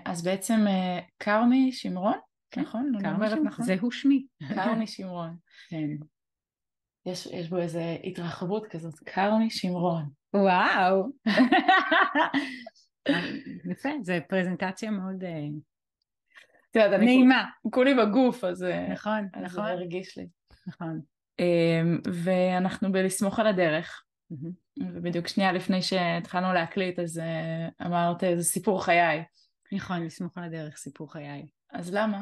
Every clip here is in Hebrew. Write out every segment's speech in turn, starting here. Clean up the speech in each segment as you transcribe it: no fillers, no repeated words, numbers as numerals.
אז בעצם קרמי שמרון, כן, נכון? אני כרמי אומרת שמרון, נכון? זהו שמי. קרמי שמרון. כן. יש בו איזה התרחבות כזאת, קרמי שמרון. וואו. יפה, זו פרזנטציה מאוד את יודעת, אני נעימה. כולי בגוף, אז נכון, זה נכון, הרגיש לי. נכון. ואנחנו בלסמוך על הדרך, מהמם. ובדיוק שנייה לפני שהתחלנו להקליט, אז אמרת, זה סיפור חיי. נכון, לסמוך על הדרך, סיפור חיי. אז למה?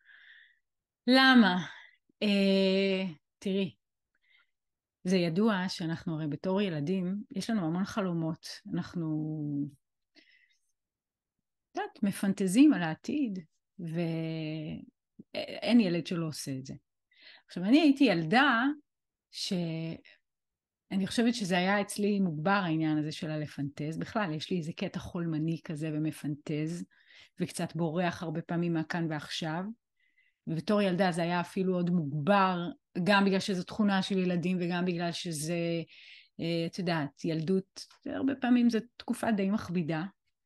למה? תראי, זה ידוע שאנחנו הרי בתור ילדים, יש לנו המון חלומות. אנחנו, יודעת, מפנטזים על העתיד, ואין ילד שלא עושה את זה. עכשיו, אני הייתי ילדה שאני חושבת שזה היה אצלי מוגבר העניין הזה של הלפנטז. בכלל, יש לי איזה קטע חולמני כזה ומפנטז, וקצת בורח הרבה פעמים מהכאן ועכשיו. ובתור ילדה זה היה אפילו עוד מוגבר, גם בגלל שזו תכונה של ילדים וגם בגלל שזה, את יודעת, ילדות, הרבה פעמים זו תקופה די מכבידה.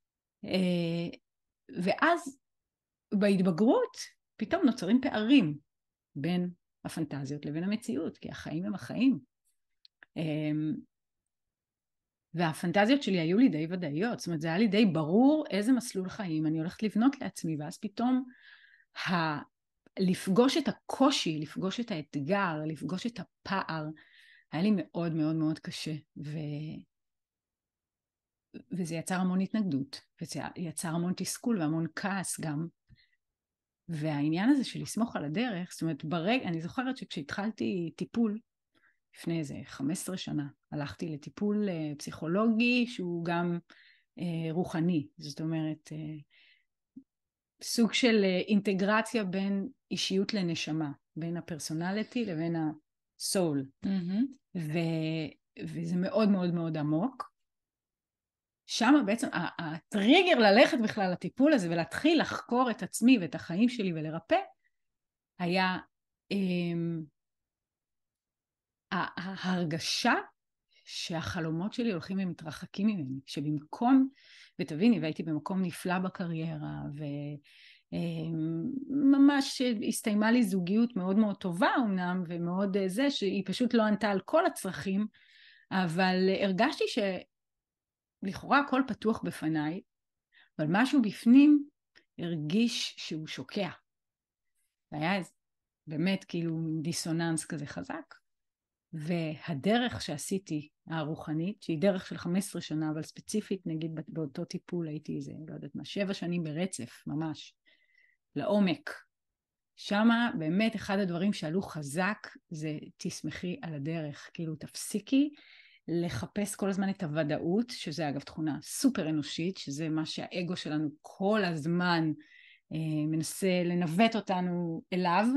ואז בהתבגרות פתאום נוצרים פערים בין הפנטזיות לבין המציאות, כי החיים הם החיים. והפנטזיות שלי היו לי די ודאיות, זאת אומרת זה היה לי די ברור איזה מסלול חיים אני הולכת לבנות לעצמי, ואז פתאום לפגוש את הקושי, לפגוש את האתגר, לפגוש את הפער, היה לי מאוד מאוד מאוד קשה, וזה יצר המון התנגדות, וזה יצר המון תסכול והמון כעס גם, והעניין הזה של לסמוך על הדרך, זאת אומרת ברגע, אני זוכרת שכשהתחלתי טיפול, לפני איזה 15 שנה, הלכתי לטיפול פסיכולוגי שהוא גם רוחני, זאת אומרת, סוג של אינטגרציה בין אישיות לנשמה, בין הפרסונליטי לבין הסול, וזה מאוד מאוד מאוד עמוק. שם בעצם הטריגר ללכת בכלל לטיפול הזה ולהתחיל לחקור את עצמי ואת החיים שלי ולרפא, היה ההרגשה שהחלומות שלי הולכים ומתרחקים ממני, שבמקום, ותביני, והייתי במקום נפלא בקריירה, וממש הסתיימה לי זוגיות מאוד מאוד טובה אמנם, ומאוד זה, שהיא פשוט לא ענתה על כל הצרכים, אבל הרגשתי שלכאורה הכל פתוח בפניי, אבל משהו בפנים הרגיש שהוא שוקע. והיה באמת כאילו דיסוננס כזה חזק, והדרך שעשיתי הרוחנית, שהיא דרך של 15 שנה, אבל ספציפית נגיד באותו טיפול הייתי איזה, לא יודעת מה, 7 שנים ברצף, ממש, לעומק. שמה באמת אחד הדברים שעלו חזק זה תסמכי על הדרך, כאילו תפסיקי לחפש כל הזמן את הוודאות, שזה אגב תכונה סופר אנושית, שזה מה שהאגו שלנו כל הזמן מנסה לנווט אותנו אליו,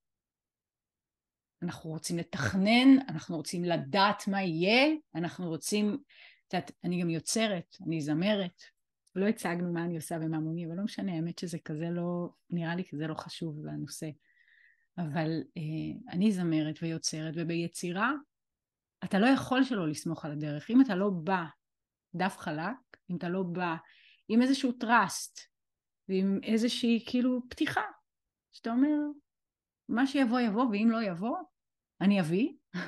אנחנו רוצים לתכנן, אנחנו רוצים לדעת מה יהיה, אנחנו רוצים, אני גם יוצרת, אני זמרת, לא הצגנו מה אני עושה ומה מוני, אבל לא משנה, האמת שזה כזה לא, נראה לי כזה לא חשוב לנושא, אבל אני זמרת ויוצרת, וביצירה, אתה לא יכול שלא לסמוך על הדרך, אם אתה לא בא דף חלק, אם אתה לא בא עם איזשהו טראסט, ועם איזושהי כאילו פתיחה, שאתה אומר, מה שיבוא יבוא, ואם לא יבוא, אני אביא.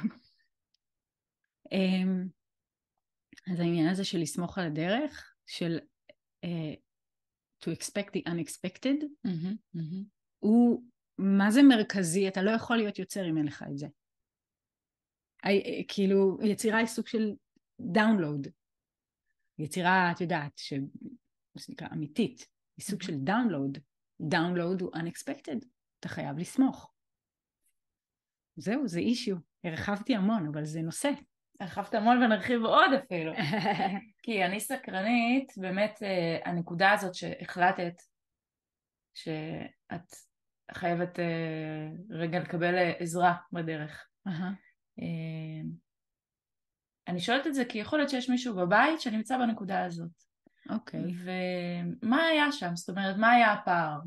אז העניין הזה של לסמוך על הדרך, של to expect the unexpected, הוא מה זה מרכזי, אתה לא יכול להיות יוצר אם אין לך את זה. כאילו יצירה היא סוג של דאונלוד, יצירה את יודעת, שזה נקרא אמיתית, היא סוג של דאונלוד, דאונלוד הוא unexpected, אתה חייב לסמוך. זהו, זה אישיו, הרחבתי המון, אבל זה נושא. הרחבת המון ונרחיב עוד אפילו. כי אני סקרנית, באמת הנקודה הזאת שהחלטת שאת חייבת רגע לקבל עזרה בדרך. אני שואלת את זה כי יכול להיות שיש מישהו בבית שנמצא בנקודה הזאת. אוקיי. ומה היה שם? זאת אומרת, מה היה הפער?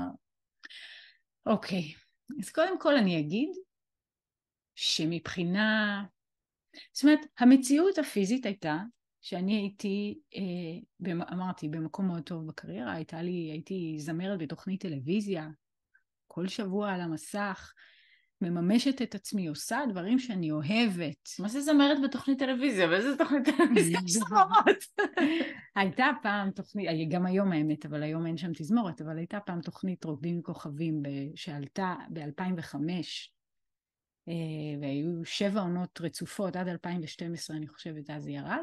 אוקיי. אז קודם כל אני אגיד שמבחינה, זאת אומרת, המציאות הפיזית הייתה שאני הייתי, אמרתי, במקום מאוד טוב בקריירה, הייתי זמרת בתוכנית טלוויזיה, כל שבוע על המסך, מממשת את עצמי, עושה דברים שאני אוהבת. מה זה זמרת בתוכנית טלוויזיה? ואיזה תוכנית טלוויזיה שזמרת? הייתה פעם תוכנית, גם היום האמת, אבל היום אין שם תזמורת, אבל הייתה פעם תוכנית רוקדים עם כוכבים שעלתה ב-2005, והיו 7 עונות רצופות עד 2012, אני חושבת, אז זה ירד.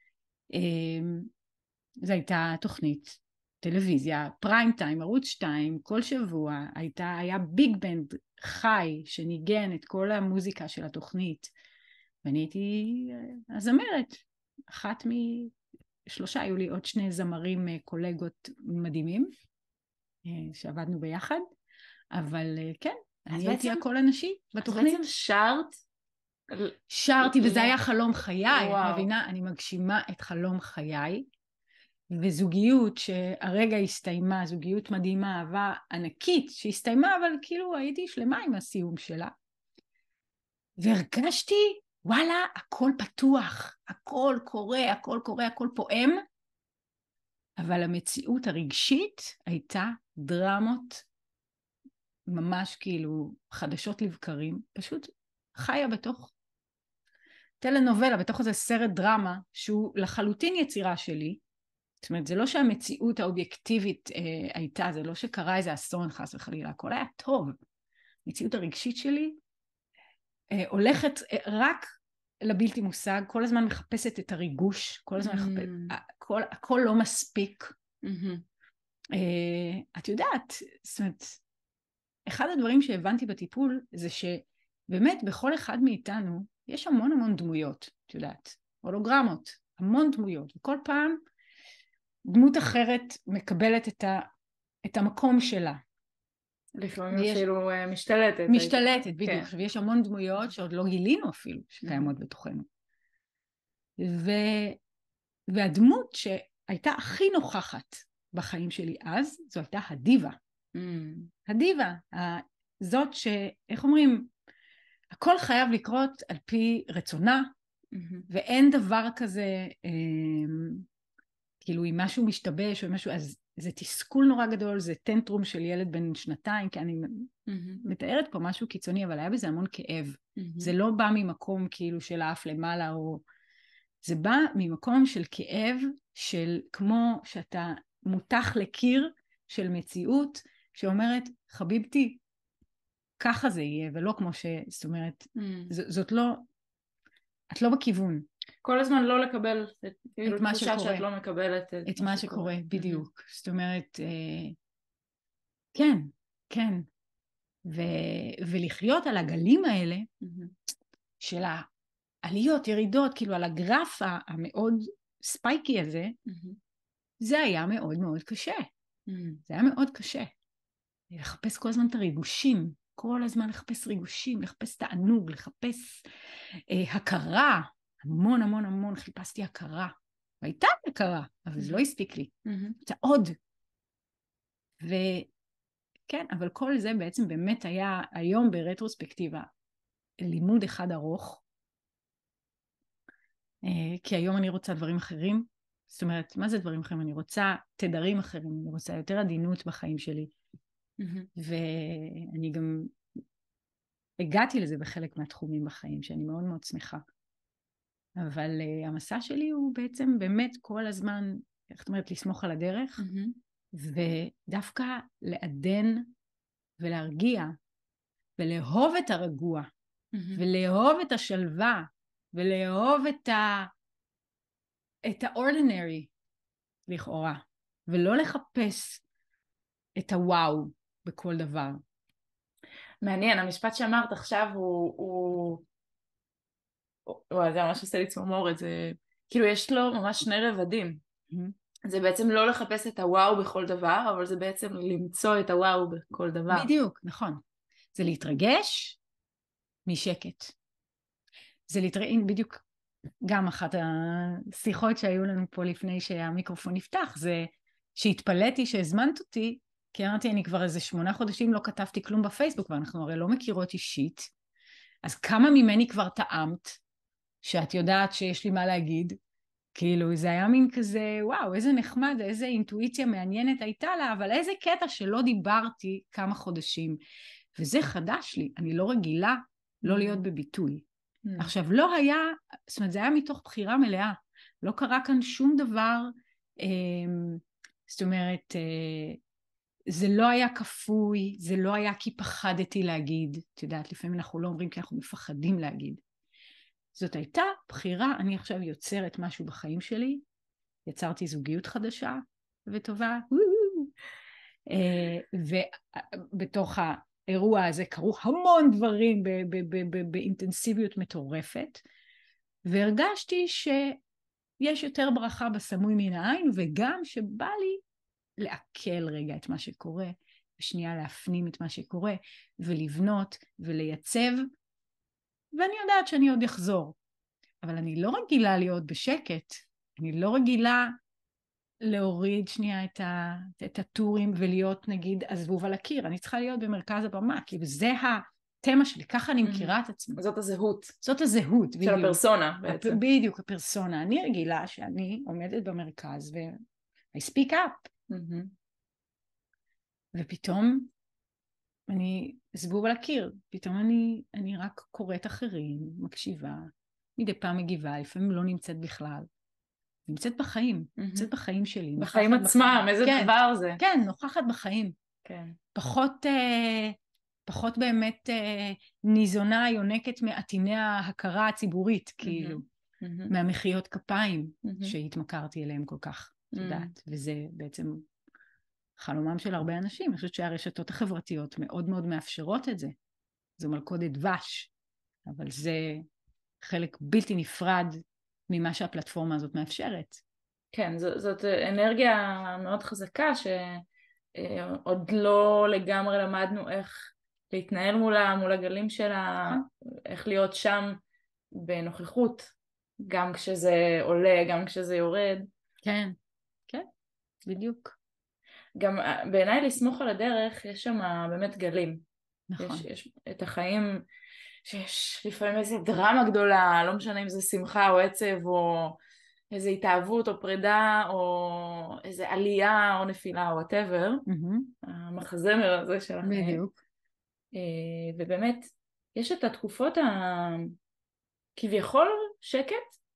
זו הייתה תוכנית טלוויזיה, פריים טיים, ערוץ 2, כל שבוע, היה ביג בנד חי שניגן את כל המוזיקה של התוכנית, ואני הייתי הזמרת, אחת מ3, היו לי עוד 2 זמרים קולגות מדהימים, שעבדנו ביחד, אבל כן, אני הייתי הקול הנשי בתוכנית. אז בעצם שרתי, וזה היה חלום חיי, את מבינה? אני מגשימה את חלום חיי, וזוגיות שהרגע הסתיימה, זוגיות מדהימה, אהבה ענקית שהסתיימה, אבל כאילו הייתי שלמה עם הסיום שלה. והרגשתי, וואלה, הכל פתוח, הכל קורה, הכל פועם, אבל המציאות הרגשית הייתה דרמות ממש כאילו חדשות לבקרים, פשוט חיה בתוך טלנובלה, בתוך איזה סרט דרמה, שהוא לחלוטין יצירה שלי. זאת אומרת, זה לא שהמציאות האובייקטיבית הייתה, זה לא שקרה איזה אסון חס וחלילה, הכל היה טוב. המציאות הרגשית שלי הולכת רק לבלתי מושג, כל הזמן מחפשת את הריגוש, כל הזמן מחפשת, הכל לא מספיק. את יודעת, זאת אומרת, אחד הדברים שהבנתי בטיפול, זה שבאמת בכל אחד מאיתנו, יש המון דמויות, את יודעת, הולוגרמות, המון דמויות, וכל פעם דמות אחרת מקבלת את המקום שלה. לפעמים אפילו משתלטת. משתלטת, בדיוק. כן. עכשיו, יש המון דמויות שעוד לא גילינו אפילו, שקיימות בתוכנו. והדמות שהייתה הכי נוכחת בחיים שלי אז, זו הייתה הדיבה. הדיבה, זאת איך אומרים, הכל חייב לקרות על פי רצונה, ואין דבר כזה, כאילו אם משהו משתבש או משהו, אז זה תסכול נורא גדול, זה טנטרום של ילד בן 2, כי אני מתארת פה משהו קיצוני, אבל היה בזה המון כאב. זה לא בא ממקום כאילו של האף למעלה, זה בא ממקום של כאב, של כמו שאתה מותח לקיר של מציאות, שאומרת, חביבתי, ככה זה יהיה, ולא כמו זאת אומרת, זאת לא, את לא בכיוון. כל הזמן לא לקבל את מה שקורה. שאת לא מקבלת את מה שקורה, בדיוק. זאת אומרת, כן, כן. ולחיות על הגלים האלה, של העליות, ירידות, כאילו על הגרף המאוד ספייקי הזה, זה היה מאוד קשה. זה היה מאוד קשה. לחפש כל הזמן את הריגושים, כל הזמן לחפש ריגושים, לחפש תענוג, לחפש הכרה, המון חיפשתי הכרה, והייתה הכרה, אבל זה לא הספיק לי, זה עוד. וכן, אבל כל זה בעצם באמת היה היום ברטרוספקטיבה, לימוד אחד ארוך, כי היום אני רוצה דברים אחרים, זאת אומרת, מה זה דברים אחרים? אני רוצה תדרים אחרים, אני רוצה יותר עדינות בחיים שלי, ואני גם הגעתי לזה בחלק מהתחומים בחיים, שאני מאוד שמחה. אבל המסע שלי הוא בעצם באמת כל הזמן, איך את אומרת, לסמוך על הדרך, ודווקא לעדן ולהרגיע, ולאהוב את הרגוע, ולאהוב את השלווה, ולאהוב את ה-ordinary לכאורה, ולא לחפש את הוואו בכל דבר. מעניין, המשפט שאמרת עכשיו זה ממש עושה לי צמרמורת, זה כאילו יש לו ממש 2 רבדים. זה בעצם לא לחפש את הוואו בכל דבר, אבל זה בעצם למצוא את הוואו בכל דבר. בדיוק, נכון. זה להתרגש משקט. זה להתרגש, בדיוק גם אחת השיחות שהיו לנו פה לפני שהמיקרופון נפתח, זה שהתפלאתי שהזמנת אותי, כי אמרתי, אני כבר איזה 8 חודשים לא כתבתי כלום בפייסבוק, ואנחנו הרי לא מכירות אישית, אז כמה ממני כבר טעמת, שאת יודעת שיש לי מה להגיד, כאילו זה היה מין כזה, וואו, איזה נחמד, איזה אינטואיציה מעניינת הייתה לה, אבל איזה קטע שלא דיברתי כמה חודשים. וזה חדש לי, אני לא רגילה לא להיות בביטוי. עכשיו, לא היה, זאת אומרת, זה היה מתוך בחירה מלאה. לא קרה כאן שום דבר, זאת אומרת, זה לא היה כפוי, זה לא היה כי פחדתי להגיד. את יודעת, לפעמים אנחנו לא אומרים כי אנחנו מפחדים להגיד. זאת הייתה בחירה, אני עכשיו יוצרת משהו בחיים שלי, יצרתי זוגיות חדשה וטובה, ובתוך האירוע הזה קרו המון דברים באינטנסיביות מטורפת, והרגשתי שיש יותר ברכה בסמוי מן העין, וגם שבא לי לעכל רגע את מה שקורה, ושנייה להפנים את מה שקורה, ולבנות ולייצב, ואני יודעת שאני עוד אחזור. אבל אני לא רגילה להיות בשקט, אני לא רגילה להוריד שנייה את הטורים ולהיות נגיד הזבוב על הקיר, אני צריכה להיות במרכז הבמה, כי זה התמה שלי, ככה אני מכירה את עצמי. זאת הזהות. זאת הזהות, בדיוק. של הפרסונה בעצם. בדיוק, הפרסונה. אני רגילה שאני עומדת במרכז ו-I speak up. ופתאום אני זבוב על הקיר, פתאום אני רק קוראת אחרים, מקשיבה, מדי פעם מגיבה, לפעמים לא נמצאת בכלל. נמצאת בחיים, נמצאת בחיים שלי. בחיים עצמם, איזה דבר זה. כן, נוכחת בחיים. כן. פחות באמת ניזונה, יונקת מעטיני ההכרה הציבורית, כאילו, מהמחיאות כפיים שהתמכרתי אליהם כל כך, את יודעת, וזה בעצם חלומם של הרבה אנשים. אני חושבת שהרשתות החברתיות מאוד מאוד מאפשרות את זה. זו מלכודת דבש, אבל זה חלק בלתי נפרד ממה שהפלטפורמה הזאת מאפשרת. כן, זאת אנרגיה מאוד חזקה שעוד לא לגמרי למדנו איך להתנהל מולה, מול הגלים שלה, איך להיות שם בנוכחות, גם כשזה עולה, גם כשזה יורד. כן, כן, בדיוק. גם בעיניי לסמוך על הדרך, יש שם באמת גלים. נכון. יש את החיים שיש לפעמים איזו דרמה גדולה, לא משנה אם זה שמחה או עצב או איזו התאהבות או פרידה או איזו עלייה או נפילה או whatever, המחזמר הזה של החיים. בדיוק. ובאמת יש את התקופות כביכול שקט,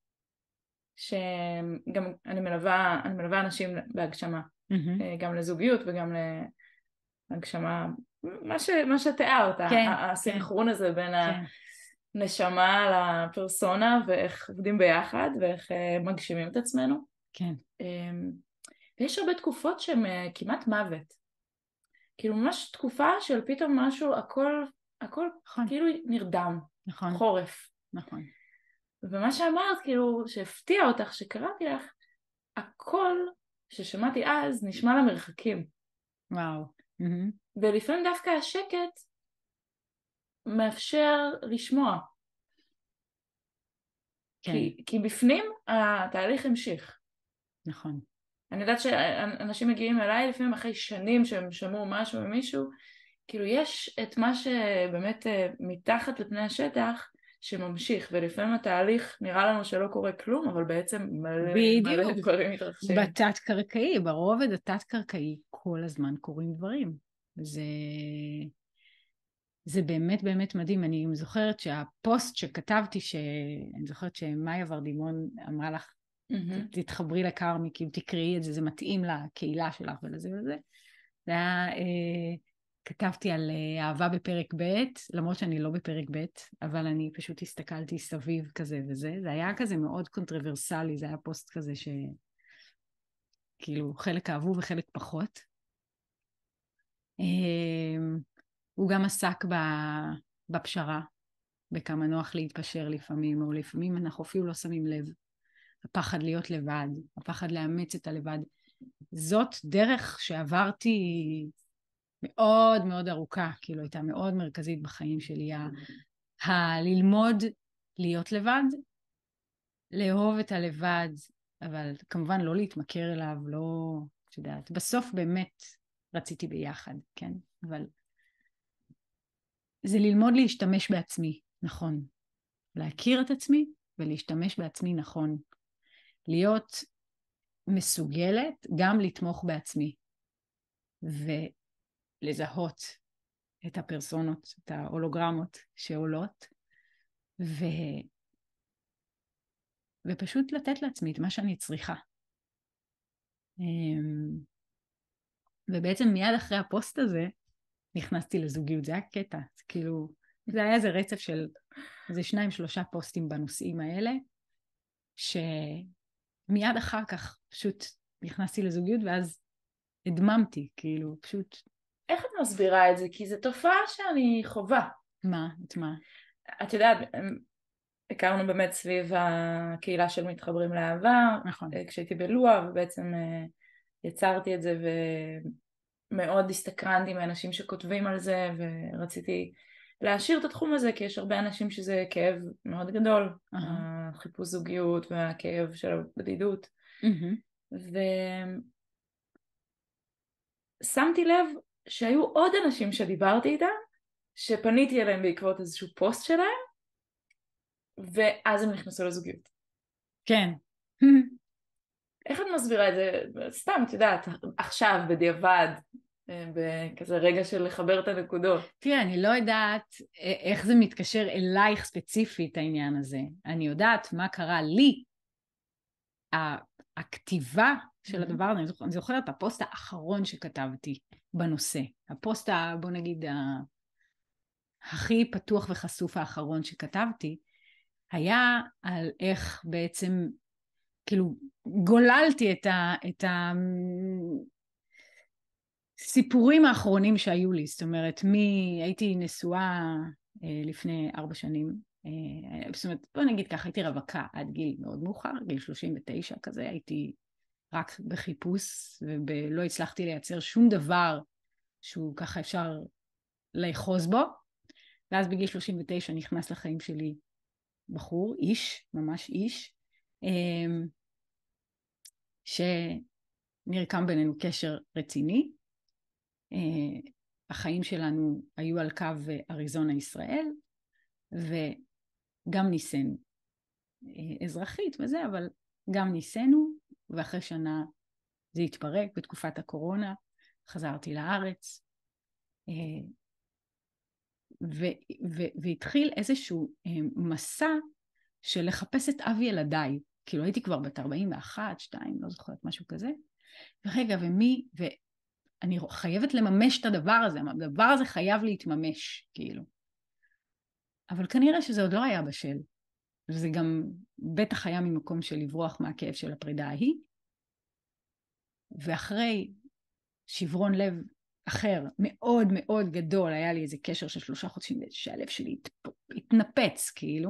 שגם אני מלווה אנשים בהגשמה, גם לזוגיות וגם להגשמה, מה שתיארת, הסינכרון הזה בין הנשמה לפרסונה, ואיך עובדים ביחד, ואיך מגשימים את עצמנו. כן. ויש הרבה תקופות שהן כמעט מוות. כאילו ממש תקופה של פתאום משהו, הכל כאילו נרדם. נכון. חורף. נכון. ומה שאמרת, כאילו, שהפתיע אותך, שקראתי לך, הכל ששמעתי אז נשמע למרחקים. וואו. ולפעמים דווקא השקט מאפשר לשמוע. כן. כי בפנים התהליך המשיך. נכון. אני יודעת שאנשים מגיעים אליי לפעמים אחרי שנים שהם שמעו משהו ממישהו, כאילו יש את מה שבאמת מתחת לפני השטח שממשיך, ולפעמים התהליך נראה לנו שלא קורה כלום, אבל בעצם מלא דברים מתרחשים. בתת קרקעי, ברובד התת קרקעי, כל הזמן קורים דברים. זה באמת באמת מדהים. אני זוכרת שהפוסט שכתבתי, אני זוכרת שמאיה ורדימון אמרה לך, תתחברי לקרמי, כי אם תקראי את זה, זה מתאים לקהילה שלך ולזה וזה. זה היה, כתבתי על אהבה בפרק ב', למרות שאני לא בפרק ב', אבל אני פשוט הסתכלתי סביב כזה וזה. זה היה כזה מאוד קונטרוברסלי, זה היה פוסט כזה שכאילו חלק אהבו וחלק פחות. הוא גם עסק בפשרה, בכמה נוח להתפשר לפעמים, או לפעמים אנחנו אפילו לא שמים לב. הפחד להיות לבד, הפחד לאמץ את הלבד. זאת דרך שעברתי מאוד מאוד ארוכה, כאילו הייתה מאוד מרכזית בחיים שלי, ללמוד להיות לבד, לאהוב את הלבד, אבל כמובן לא להתמכר אליו, לא, את יודעת, בסוף באמת רציתי ביחד, כן? אבל זה ללמוד להשתמש בעצמי, נכון. להכיר את עצמי ולהשתמש בעצמי, נכון. להיות מסוגלת גם לתמוך בעצמי, ולזהות את הפרסונות, את ההולוגרמות שעולות, ופשוט לתת לעצמי את מה שאני צריכה. ובעצם מיד אחרי הפוסט הזה, נכנסתי לזוגיות, זה היה קטע, זה כאילו, זה היה איזה רצף של, איזה 2-3 פוסטים בנושאים האלה, שמיד אחר כך פשוט נכנסתי לזוגיות, ואז הדממתי, כאילו, פשוט... איך את מסבירה את זה? כי זו תופעה שאני חובה. מה? את מה? את יודעת, הכרנו באמת סביב הקהילה של מתחברים לאהבה, נכון. כשהייתי בלוע, ובעצם יצרתי את זה, ומאוד הסתקרנתי מאנשים שכותבים על זה, ורציתי להשאיר את התחום הזה, כי יש הרבה אנשים שזה כאב מאוד גדול, החיפוש זוגיות והכאב של הבדידות. ושמתי לב שהיו עוד אנשים שדיברתי איתם, שפניתי אליהם בעקבות איזשהו פוסט שלהם, ואז הם נכנסו לזוגיות. כן. איך את מסבירה את זה? סתם, את יודעת, עכשיו, בדיעבד, בכזה רגע של לחבר את הנקודות. תראה, אני לא יודעת איך זה מתקשר אלייך ספציפית העניין הזה. אני יודעת מה קרה לי. הכתיבה של הדבר הזה, אני זוכרת את הפוסט האחרון שכתבתי בנושא. הפוסט, בוא נגיד, הכי פתוח וחשוף האחרון שכתבתי, היה על איך בעצם, כאילו, גוללתי את הסיפורים האחרונים שהיו לי. זאת אומרת, הייתי נשואה לפני 4 שנים, זאת אומרת, בוא נגיד ככה, הייתי רווקה עד גיל מאוד מאוחר, גיל 39 כזה, הייתי רק בחיפוש, ולא הצלחתי לייצר שום דבר שהוא ככה אפשר לאחוז בו, ואז בגיל 39 נכנס לחיים שלי בחור, איש, ממש איש, שנרקם בינינו קשר רציני. החיים שלנו היו על קו אריזונה ישראל, וגם ניסינו אזרחית וזה, אבל גם ניסינו, ואחרי שנה זה התפרק בתקופת הקורונה, חזרתי לארץ, והתחיל איזשהו מסע של לחפש את אב ילדיי, כאילו הייתי כבר בת 41, 2, לא זוכרת, משהו כזה, ורגע, ואני חייבת לממש את הדבר הזה, הדבר הזה חייב להתממש, כאילו. אבל כנראה שזה עוד לא היה בשל, וזה גם בטח היה ממקום של לברוח מהכאב של הפרידה ההיא, ואחרי שברון לב אחר, מאוד מאוד גדול, היה לי איזה קשר של 3 חודשים, שהלב שלי התנפץ, כאילו.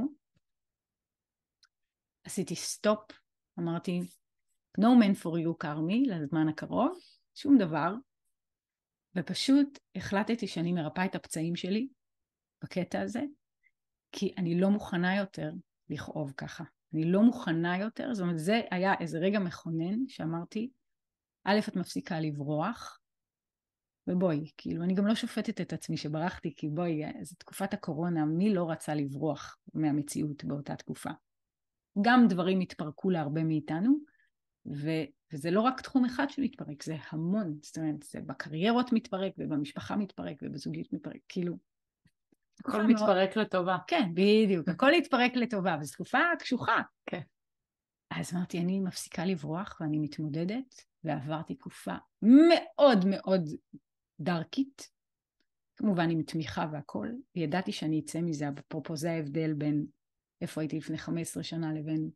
עשיתי סטופ, אמרתי, no man for you, קרמי, לזמן הקרוב, שום דבר, ופשוט החלטתי שאני מרפאה את הפצעים שלי, בקטע הזה, כי אני לא מוכנה יותר לכאוב ככה. אני לא מוכנה יותר, זאת אומרת, זה היה איזה רגע מכונן, שאמרתי, א', את מפסיקה לברוח, ובואי, כאילו, אני גם לא שופטת את עצמי שברחתי, כי בואי, זו תקופת הקורונה, מי לא רצה לברוח מהמציאות באותה תקופה? גם דברים התפרקו להרבה מאיתנו, וזה לא רק תחום אחד שמתפרק, זה המון, זאת אומרת, זה בקריירות מתפרק, ובמשפחה מתפרק, ובזוגיות מתפרק, כאילו. הכל מתפרק לטובה. כן, בדיוק, הכל התפרק לטובה, וזו תקופה קשוחה. כן. אז אמרתי, אני מפסיקה לברוח, ואני מתמודדת, ועברתי תקופה מאוד מאוד דרכית, כמובן עם תמיכה והכל, וידעתי שאני אצא מזה, אפרופו זה ההבדל בין איפה הייתי לפני 15 שנה לבין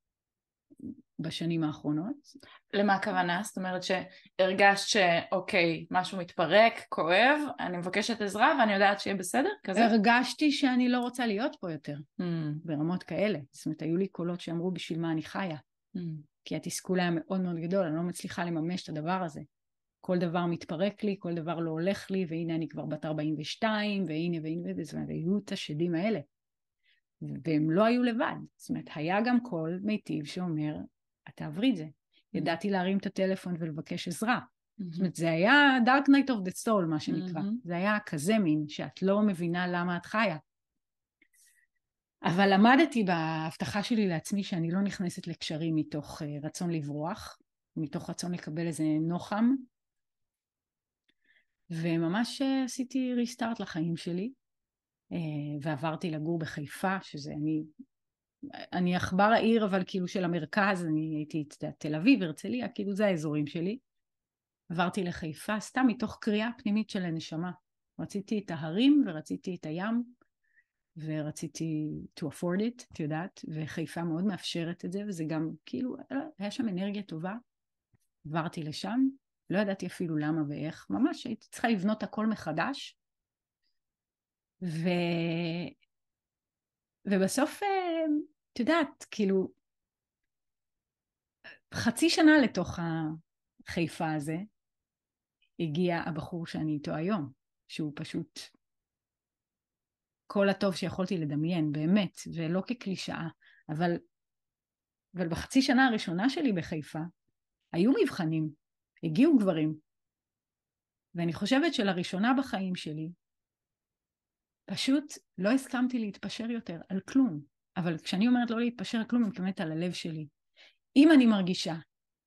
בשנים האחרונות. למה הכוונה? זאת אומרת שהרגשת שאוקיי, משהו מתפרק, כואב, אני מבקשת עזרה ואני יודעת שיהיה בסדר? כזה? הרגשתי שאני לא רוצה להיות פה יותר, ברמות כאלה. זאת אומרת, היו לי קולות שאמרו בשביל מה אני חיה, כי התסכול היה מאוד מאוד גדול, אני לא מצליחה לממש את הדבר הזה. כל דבר מתפרק לי, כל דבר לא הולך לי, והנה אני כבר בת 42, והנה, זאת אומרת, היו את השדים האלה. והם לא היו לבד. זאת אומרת, היה גם קול מיטיב שאומר, את תעברי את זה. ידעתי להרים את הטלפון ולבקש עזרה. זאת אומרת, זה היה Dark Night of the Soul, מה שנקרא. זה היה כזה מין, שאת לא מבינה למה את חיה. אבל למדתי בהבטחה שלי לעצמי שאני לא נכנסת לקשרים מתוך רצון לברוח, מתוך רצון לקבל איזה נוחם, וממש עשיתי ריסטארט לחיים שלי, ועברתי לגור בחיפה, שזה אני עכבר העיר, אבל כאילו של המרכז, אני הייתי תל אביב, הרצליה, כאילו זה האזורים שלי. עברתי לחיפה, סתם מתוך קריאה פנימית של הנשמה. רציתי את ההרים ורציתי את הים, ורציתי to afford it, את יודעת, וחיפה מאוד מאפשרת את זה, וזה גם כאילו, היה שם אנרגיה טובה. עברתי לשם, לא ידעתי אפילו למה ואיך, ממש הייתי צריכה לבנות הכל מחדש, ובסוף, את יודעת, כאילו, חצי שנה לתוך החיפה הזה, הגיע הבחור שאני איתו היום, שהוא פשוט כל הטוב שיכולתי לדמיין, באמת, ולא כקלישאה, אבל בחצי שנה הראשונה שלי בחיפה, היו מבחנים, הגיעו גברים, ואני חושבת שלראשונה בחיים שלי, פשוט לא הסכמתי להתפשר יותר על כלום, אבל כשאני אומרת לא להתפשר על כלום, אני מתכוונת על הלב שלי. אם אני מרגישה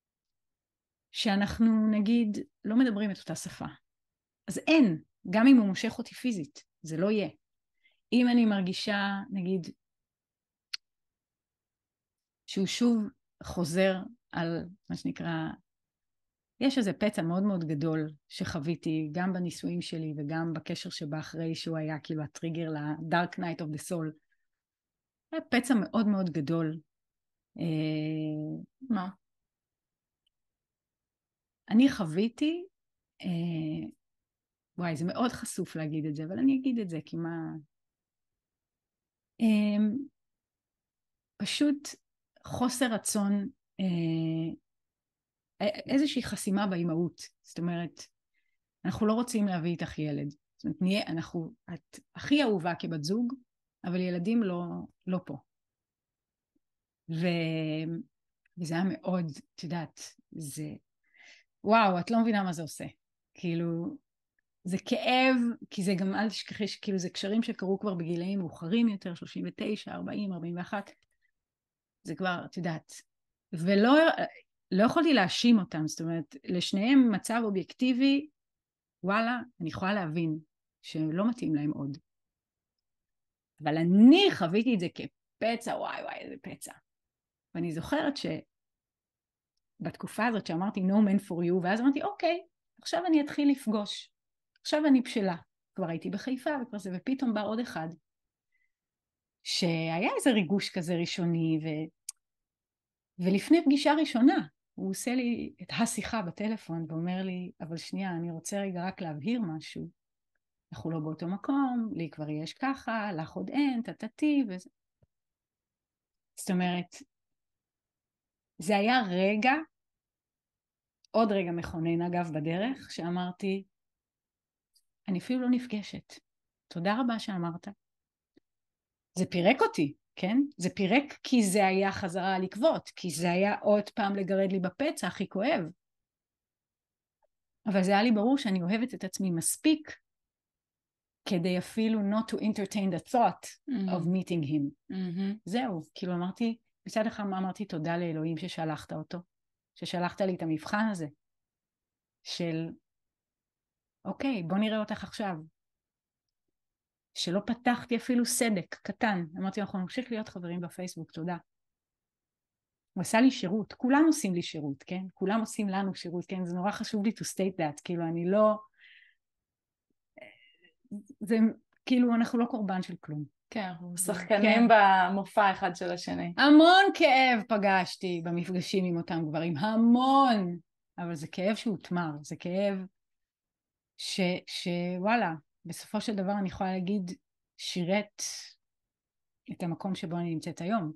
שאנחנו נגיד לא מדברים את אותה שפה, אז אין, גם אם הוא מושך אותי פיזית, זה לא יהיה. אם אני מרגישה, נגיד, שהוא שוב חוזר על מה שנקרא, יש איזה פצע מאוד מאוד גדול שחוויתי גם בניסויים שלי וגם בקשר שבא אחרי שהוא היה כאילו הטריגר ל-Dark Night of the Soul. היה פצע מאוד מאוד גדול. מה? אני חוויתי, וואי, זה מאוד חשוף להגיד את זה, אבל אני אגיד את זה, כי מה... פשוט חוסר רצון, איזושהי חסימה באימהות. זאת אומרת, אנחנו לא רוצים להביא איתך ילד. זאת אומרת, את הכי אהובה כבת זוג, אבל ילדים לא פה. וזה היה מאוד, את יודעת, זה... וואו, את לא מבינה מה זה עושה. כאילו, זה כאב, כי זה גם, אל תשכחי שכאילו זה קשרים שקרו כבר בגילאים מאוחרים יותר, 39, 40, 41. זה כבר, את יודעת. לא יכולתי להאשים אותם, זאת אומרת, לשניהם מצב אובייקטיבי, וואלה, אני יכולה להבין שלא מתאים להם עוד. אבל אני חוויתי את זה כפצע, וואי וואי, איזה פצע. ואני זוכרת שבתקופה הזאת שאמרתי no man for you, ואז אמרתי, אוקיי, עכשיו אני אתחיל לפגוש. עכשיו אני בשלה. כבר הייתי בחיפה ופתאום בא עוד אחד, שהיה איזה ריגוש כזה ראשוני, ולפני פגישה ראשונה, הוא עושה לי את השיחה בטלפון, ואומר לי, אבל שנייה, אני רוצה רגע רק להבהיר משהו. אנחנו לא באותו מקום, לי כבר יש ככה, לך עוד אין, תתתי, וזה. זאת אומרת, זה היה רגע, עוד רגע מכונן אגב בדרך, שאמרתי, אני אפילו לא נפגשת. תודה רבה שאמרת. זה פירק אותי, כן? זה פירק כי זה היה חזרה על עקבות, כי זה היה עוד פעם לגרד לי בפצע הכי כואב. אבל זה היה לי ברור שאני אוהבת את עצמי מספיק, כדי אפילו not to entertain the thought of meeting him. זהו, כאילו אמרתי, מצד אחד אמרתי תודה לאלוהים ששלחת אותו, ששלחת לי את המבחן הזה, של אוקיי, בוא נראה אותך עכשיו. שלא פתחתי אפילו סדק קטן. אמרתי, אנחנו נמשיך להיות חברים בפייסבוק, תודה. הוא עשה לי שירות, כולם עושים לי שירות, כן? כולם עושים לנו שירות, כן? זה נורא חשוב לי to state that, כאילו אני לא... זה כאילו אנחנו לא קורבן של כלום. כן, אנחנו שחקנים במופע אחד של השני. המון כאב פגשתי במפגשים עם אותם גברים, המון, אבל זה כאב שהוא תמר, זה כאב שוואלה, בסופו של דבר אני יכולה להגיד, שירת את המקום שבו אני נמצאת היום.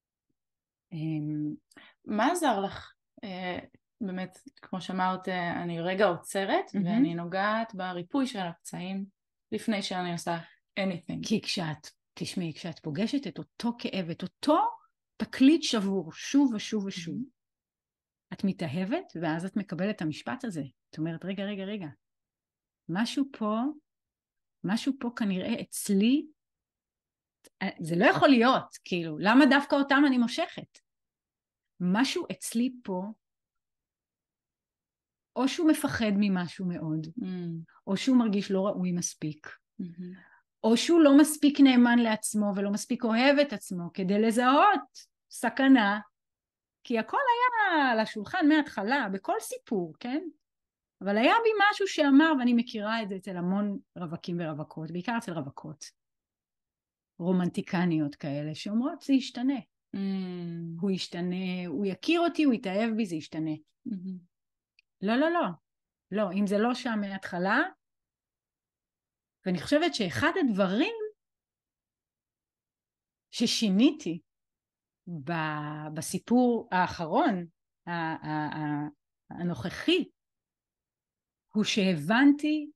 מה עזר לך? באמת, כמו שאמרת, אני רגע עוצרת, ואני נוגעת בריפוי של הפצעים, לפני שאני עושה anything. כי כשאת פוגשת את אותו כאב, את אותו תקליט שבור, שוב ושוב ושוב, את מתאהבת, ואז את מקבלת את המשפט הזה. את אומרת, רגע, משהו פה כנראה אצלי, זה לא יכול להיות, כאילו, למה דווקא אותם אני מושכת? משהו אצלי פה, או שהוא מפחד ממשהו מאוד, או שהוא מרגיש לא ראוי מספיק, או שהוא לא מספיק נאמן לעצמו, ולא מספיק אוהב את עצמו, כדי לזהות סכנה, כי הכל היה על השולחן מההתחלה, בכל סיפור, כן? אבל היה בי משהו שאמר, ואני מכירה את זה אצל המון רווקים ורווקות, בעיקר אצל רווקות, רומנטיקניות כאלה, שאומרות, זה ישתנה. הוא ישתנה, הוא יכיר אותי, הוא יתאהב בי, זה ישתנה. לא, לא, לא. לא, אם זה לא שם מההתחלה, ואני חושבת שאחד הדברים ששיניתי בסיפור האחרון, הנוכחי, הוא שהבנתי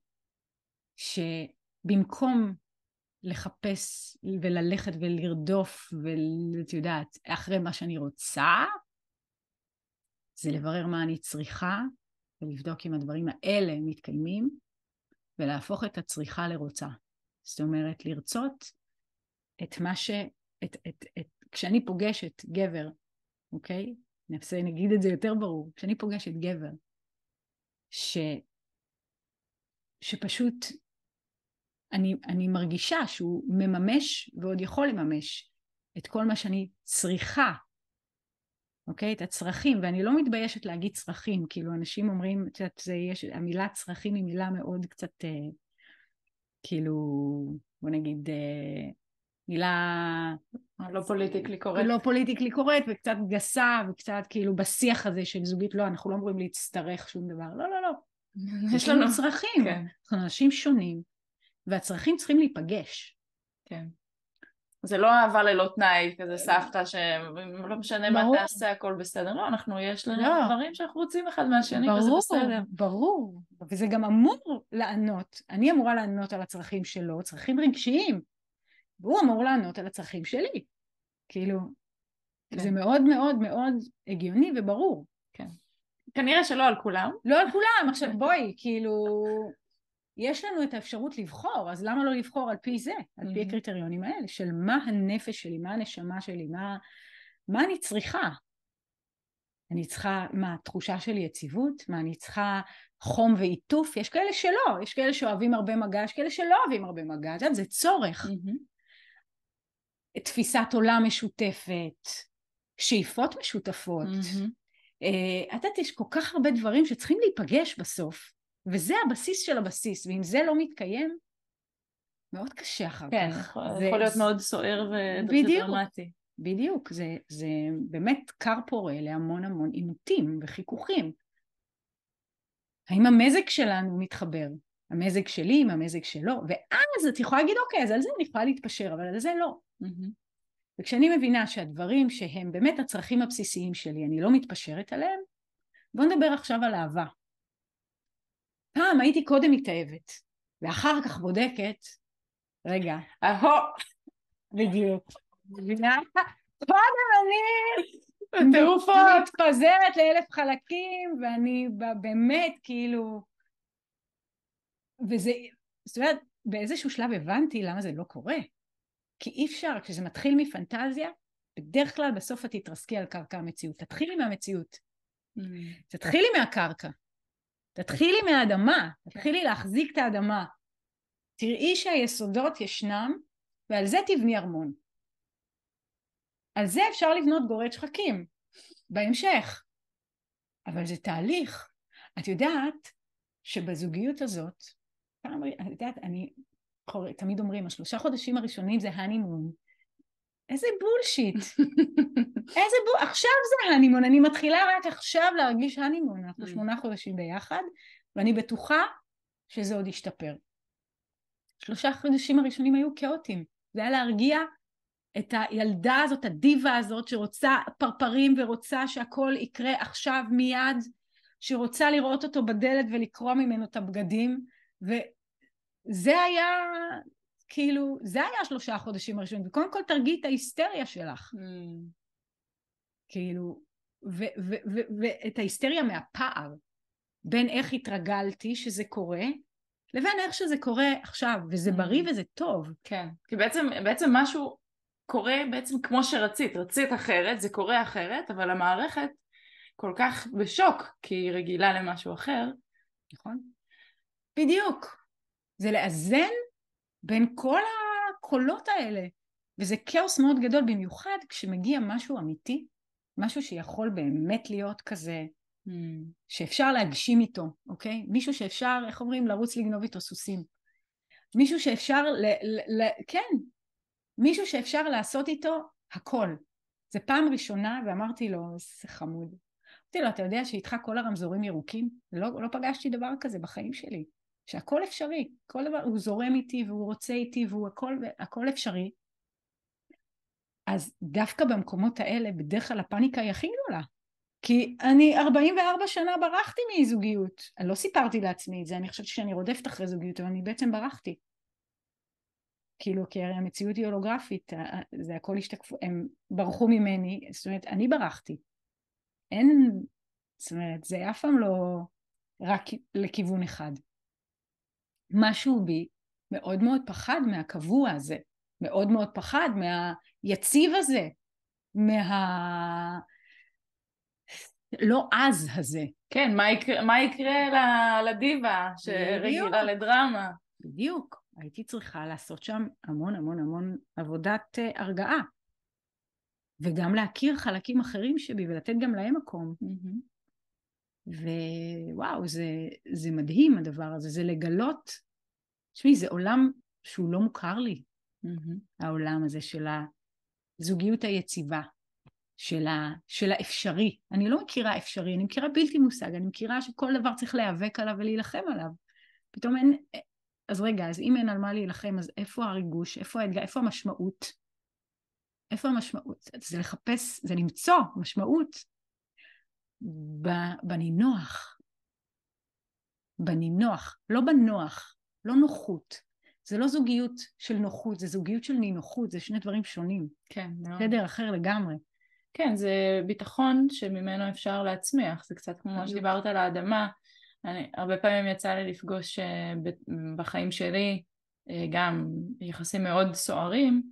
שבמקום לחפש וללכת ולרדוף ואת יודעת, אחרי מה שאני רוצה, זה לברר מה אני צריכה ולבדוק אם הדברים האלה מתקיימים ולהפוך את הצריכה לרוצה. זאת אומרת, לרצות את מה כשאני פוגשת גבר, אוקיי? נגיד את זה יותר ברור, כשאני פוגשת גבר, שפשוט אני מרגישה שהוא מממש ועוד יכול לממש את כל מה שאני צריכה, אוקיי? את הצרכים, ואני לא מתביישת להגיד צרכים, כאילו אנשים אומרים, המילה צרכים היא מילה מאוד קצת, כאילו, בוא נגיד, מילה לא פוליטיקלי קורקט. לא פוליטיקלי קורקט, וקצת גסה, וקצת כאילו בשיח הזה של זוגית, לא, אנחנו לא אומרים להצטרך שום דבר, לא, לא, לא. יש לנו צרכים, כן. אנחנו אנשים שונים, והצרכים צריכים להיפגש. כן. זה לא אהבה ללא תנאי, כזה סבתא שלא משנה מה תעשה, הכל בסדר. לא, יש לנו דברים שאנחנו רוצים אחד מהשני, וזה בסדר. ברור, וזה גם אמור לענות. אני אמורה לענות על הצרכים שלו, צרכים רגשיים, והוא אמור לענות על הצרכים שלי. כאילו, זה מאוד מאוד מאוד הגיוני וברור. כן. כנראה שלא על כולם. לא על כולם, עכשיו בואי, כאילו, יש לנו את האפשרות לבחור, אז למה לא לבחור על פי זה, על פי הקריטריונים האלה, של מה הנפש שלי, מה הנשמה שלי, מה אני צריכה? אני צריכה, מה, תחושה של יציבות? מה, אני צריכה חום ועיטוף? יש כאלה שלא, יש כאלה שאוהבים הרבה מגע, יש כאלה שלא אוהבים הרבה מגע, זה צורך. תפיסת עולם משותפת, שאיפות משותפות. יש כל כך הרבה דברים שצריכים להיפגש בסוף, וזה הבסיס של הבסיס, ואם זה לא מתקיים, מאוד קשה אחר כך. כן, יכול להיות מאוד סוער ודרמטי. בדיוק, זה באמת קר פורה להמון המון עימותים וחיכוכים. האם המזג שלנו מתחבר? המזג שלי עם המזג שלו, ואז את יכולה להגיד, אוקיי, אז על זה אני יכולה להתפשר, אבל על זה לא. וכשאני מבינה שהדברים שהם באמת הצרכים הבסיסיים שלי, אני לא מתפשרת עליהם, בואו נדבר עכשיו על אהבה. פעם הייתי קודם מתאהבת, ואחר כך בודקת, רגע, בדיוק, מבינה? קודם אני מתפזרת ל1,000 חלקים, ואני באמת כאילו, וזה, זאת אומרת, באיזשהו שלב הבנתי למה זה לא קורה, כי אי אפשר, כשזה מתחיל מפנטזיה, בדרך כלל בסוף את תתרסקי על קרקע המציאות, תתחילי מהמציאות, תתחילי מהקרקע, תתחילי מהאדמה, תתחילי להחזיק את האדמה, תראי שהיסודות ישנם, ועל זה תבני ארמון. על זה אפשר לבנות גורד שחקים, בהמשך. אבל זה תהליך. את יודעת שבזוגיות הזאת, תמיד אומרים, 3 חודשים הראשונים זה הנימון. איזה בולשיט. עכשיו זה הנימון, אני מתחילה רק עכשיו להרגיש הנימון. אנחנו 8 חודשים ביחד, ואני בטוחה שזה עוד ישתפר. 3 חודשים הראשונים היו כאוטיים. זה היה להרגיע את הילדה הזאת, הדיבה הזאת, שרוצה פרפרים ורוצה שהכל יקרה עכשיו מיד, שרוצה לראות אותו בדלת ולקרוא ממנו את הבגדים, וזה היה, כאילו, זה היה 3 חודשים הראשונים, וקודם כל תרגיעי את ההיסטריה שלך. כאילו, ואת ההיסטריה מהפער, בין איך התרגלתי שזה קורה, לבין איך שזה קורה עכשיו, וזה בריא וזה טוב. כן, כי בעצם משהו קורה בעצם כמו שרצית, רצית אחרת, זה קורה אחרת, אבל המערכת כל כך בשוק, כי היא רגילה למשהו אחר. נכון? בדיוק. זה לאזן בין כל הקולות האלה, וזה כאוס מאוד גדול, במיוחד כשמגיע משהו אמיתי, משהו שיכול באמת להיות כזה, שאפשר להגשים איתו, אוקיי? מישהו שאפשר, איך אומרים, לרוץ לגנוב איתו סוסים. מישהו שאפשר, כן, מישהו שאפשר לעשות איתו הכל. זה פעם ראשונה, ואמרתי לו, זה חמוד. אמרתי לו, אתה יודע שאיתך כל הרמזורים ירוקים? לא פגשתי דבר כזה בחיים שלי. שהכל אפשרי, כל דבר, הוא זורם איתי והוא רוצה איתי והוא הכל אפשרי. אז דווקא במקומות האלה, בדרך כלל הפאניקה היא הכי גדולה. כי אני 44 שנה ברחתי מזוגיות. אני לא סיפרתי לעצמי את זה, אני חושבת שאני רודפת אחרי זוגיות, אבל אני בעצם ברחתי. כאילו, כי הרי המציאות היא הולוגרפית, זה הכל השתקפו, הם ברחו ממני, זאת אומרת, אני ברחתי. אין, זאת אומרת, זה אף פעם לא רק לכיוון אחד. משהו בי מאוד מאוד פחד מהקבוע הזה, מאוד מאוד פחד מהיציב הזה, לא אז הזה. כן, מה יקרה לדיבה שרגילה לדרמה? בדיוק. הייתי צריכה לעשות שם המון המון המון עבודת הרגעה. וגם להכיר חלקים אחרים שבי ולתת גם להם מקום. ווואו, זה מדהים הדבר הזה, זה לגלות, תשמעי, זה עולם שהוא לא מוכר לי, העולם הזה של הזוגיות היציבה, של האפשרי. אני לא מכירה אפשרי, אני מכירה בלתי מושג, אני מכירה שכל דבר צריך להיאבק עליו ולהילחם עליו. פתאום אין, אז רגע, אז אם אין על מה להילחם, אז איפה הריגוש, איפה האתגר, איפה המשמעות? איפה המשמעות? זה לחפש, זה למצוא משמעות בנינוח. בנינוח, לא בנוח, לא נוחות. זה לא זוגיות של נוחות, זה זוגיות של נינוחות, זה שני דברים שונים. כן, סדר אחר לגמרי. כן, זה ביטחון שממנו אפשר להצמיח, זה קצת כמו שדיברת על האדמה. הרבה פעמים יצא לי לפגוש בחיים שלי גם יחסים מאוד סוערים,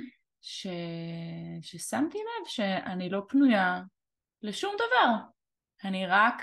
ששמתי לב שאני לא פנויה לשום דבר. אני רק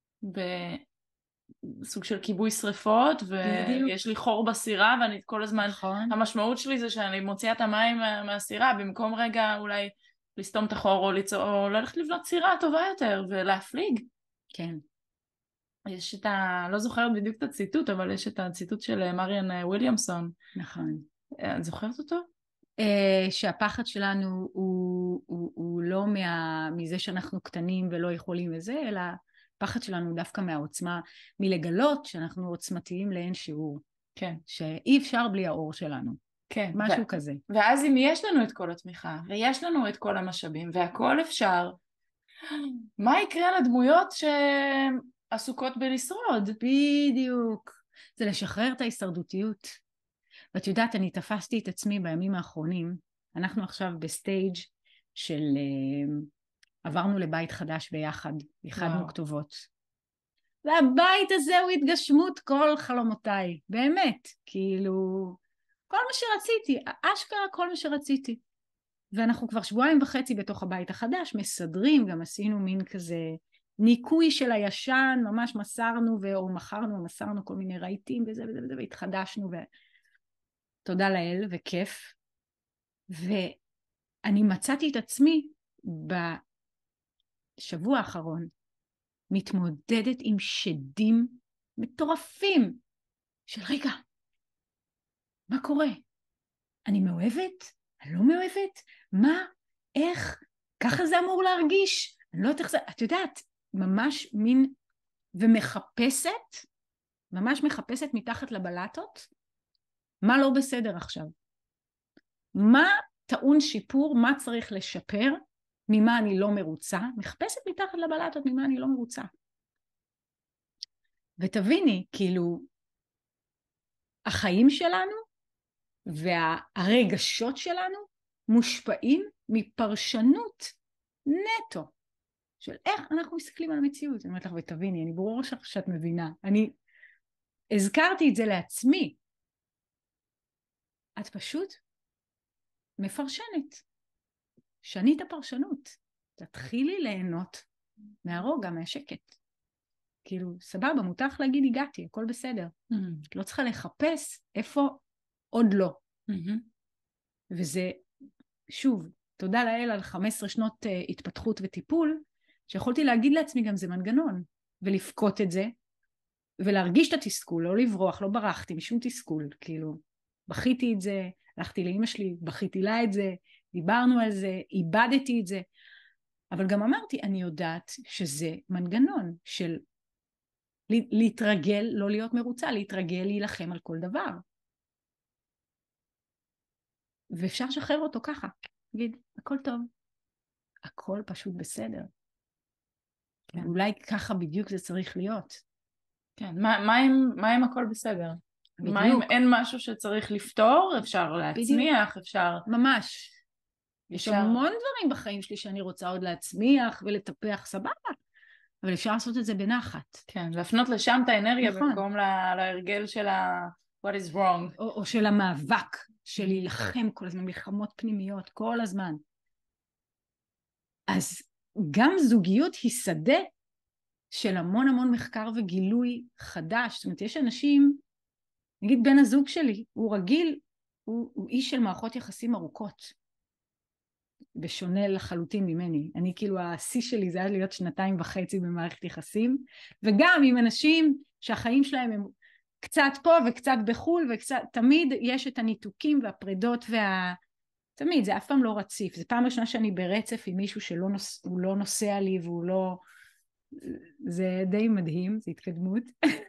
בסוג של כיבוי שריפות, ויש לי חור בסירה, ואני כל הזמן, המשמעות שלי זה שאני מוציאה את המים מהסירה, במקום רגע אולי לסתום את החור, או ללכת לבנות סירה טובה יותר, ולהפליג. כן. יש לא זוכרת בדיוק את הציטוט, אבל יש את הציטוט של מריאן וויליאמסון. נכון. את זוכרת אותו? שהפחד שלנו הוא לא מזה שאנחנו קטנים ולא יכולים וזה, אלא הפחד שלנו דווקא מהעוצמה, מלגלות שאנחנו עוצמתיים לאין שיעור. כן. שאי אפשר בלי האור שלנו. כן. משהו כזה. ואז אם יש לנו את כל התמיכה, ויש לנו את כל המשאבים, והכל אפשר, מה יקרה לדמויות שעסוקות בלשרוד? בדיוק. זה לשחרר את ההישרדותיות. ואת יודעת, אני תפסתי את עצמי בימים האחרונים, אנחנו עכשיו בסטייג' של עברנו לבית חדש ביחד, איחדנו כתובות. והבית הזה הוא התגשמות כל חלומותיי, באמת, כאילו, כל מה שרציתי, אשכרה כל מה שרציתי. ואנחנו כבר 2.5 בתוך הבית החדש, מסדרים, גם עשינו מין כזה ניקוי של הישן, ממש מסרנו או מסרנו כל מיני רהיטים וזה וזה וזה, והתחדשנו תודה לאל וכיף. ואני מצאתי את עצמי בשבוע האחרון מתמודדת עם שדים מטורפים של רגע, מה קורה? אני מאוהבת? אני לא מאוהבת? מה? איך? ככה זה אמור להרגיש? אני לא יודעת איך זה, את יודעת, ממש מין, ממש מחפשת מתחת לבלטות, מה לא בסדר עכשיו? מה טעון שיפור? מה צריך לשפר? ממה אני לא מרוצה? מחפשת מתחת לבלטות ממה אני לא מרוצה. ותביני, כאילו, החיים שלנו והרגשות שלנו מושפעים מפרשנות נטו של איך אנחנו מסתכלים על המציאות. אני אומרת לך, ותביני, אני ברור שאת מבינה. אני הזכרתי את זה לעצמי. את פשוט מפרשנת. שני את הפרשנות, תתחילי ליהנות מהרוגע, מהשקט. כאילו, סבבה, מותר לך להגיד הגעתי, הכל בסדר. לא צריכה לחפש איפה עוד לא. וזה, שוב, תודה לאל על 15 שנות התפתחות וטיפול, שיכולתי להגיד לעצמי גם זה מנגנון, ולפקוט את זה, ולהרגיש את התסכול, לא לברוח, לא ברחתי משום תסכול, כאילו, בכיתי את זה, הלכתי לאמא שלי, בכיתי לה את זה, דיברנו על זה, איבדתי את זה, אבל גם אמרתי, אני יודעת שזה מנגנון של להתרגל, לא להיות מרוצה, להתרגל, להילחם על כל דבר. ואפשר לשחרר אותו ככה, תגיד, הכל טוב, הכל פשוט בסדר. כן. אולי ככה בדיוק זה צריך להיות. כן, מה אם הכל בסדר? בדיוק. מה אם אין משהו שצריך לפתור? אפשר להצמיח, בדיוק. אפשר... ממש. יש המון דברים בחיים שלי שאני רוצה עוד להצמיח ולטפח, סבבה. אבל אפשר לעשות את זה בנחת. כן, להפנות לשם את האנרגיה, נכון. במקום להרגל של what is wrong. או של המאבק, של להילחם כל הזמן, מלחמות פנימיות, כל הזמן. אז גם זוגיות היא שדה של המון המון מחקר וגילוי חדש. זאת אומרת, יש אנשים, נגיד בן הזוג שלי, הוא רגיל, הוא איש של מערכות יחסים ארוכות. בשונה לחלוטין ממני. אני כאילו, השיא שלי זה היה להיות 2.5 במערכת יחסים, וגם עם אנשים שהחיים שלהם הם קצת פה וקצת בחול, וקצת, תמיד יש את הניתוקים והפרידות תמיד, זה אף פעם לא רציף. זה פעם ראשונה שאני ברצף עם מישהו שהוא לא נוסע לי, והוא לא... זה די מדהים, זה התקדמות.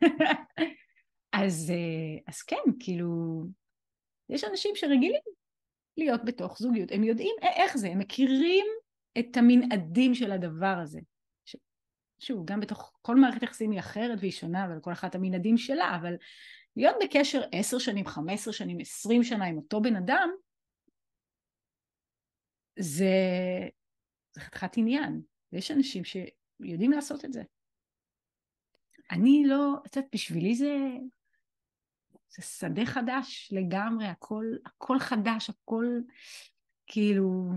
אז כן, כאילו, יש אנשים שרגילים להיות בתוך זוגיות, הם יודעים איך זה, הם מכירים את המנעדים של הדבר הזה. שוב, גם בתוך כל מערכת יחסים היא אחרת והיא שונה, אבל כל אחת המנעדים שלה, אבל להיות בקשר 10 שנים, 15 שנים, 20 שנה עם אותו בן אדם, זה חתיכת עניין. ויש אנשים שיודעים לעשות את זה. אני לא, בשבילי זה שדה חדש לגמרי, הכל חדש, הכל כאילו,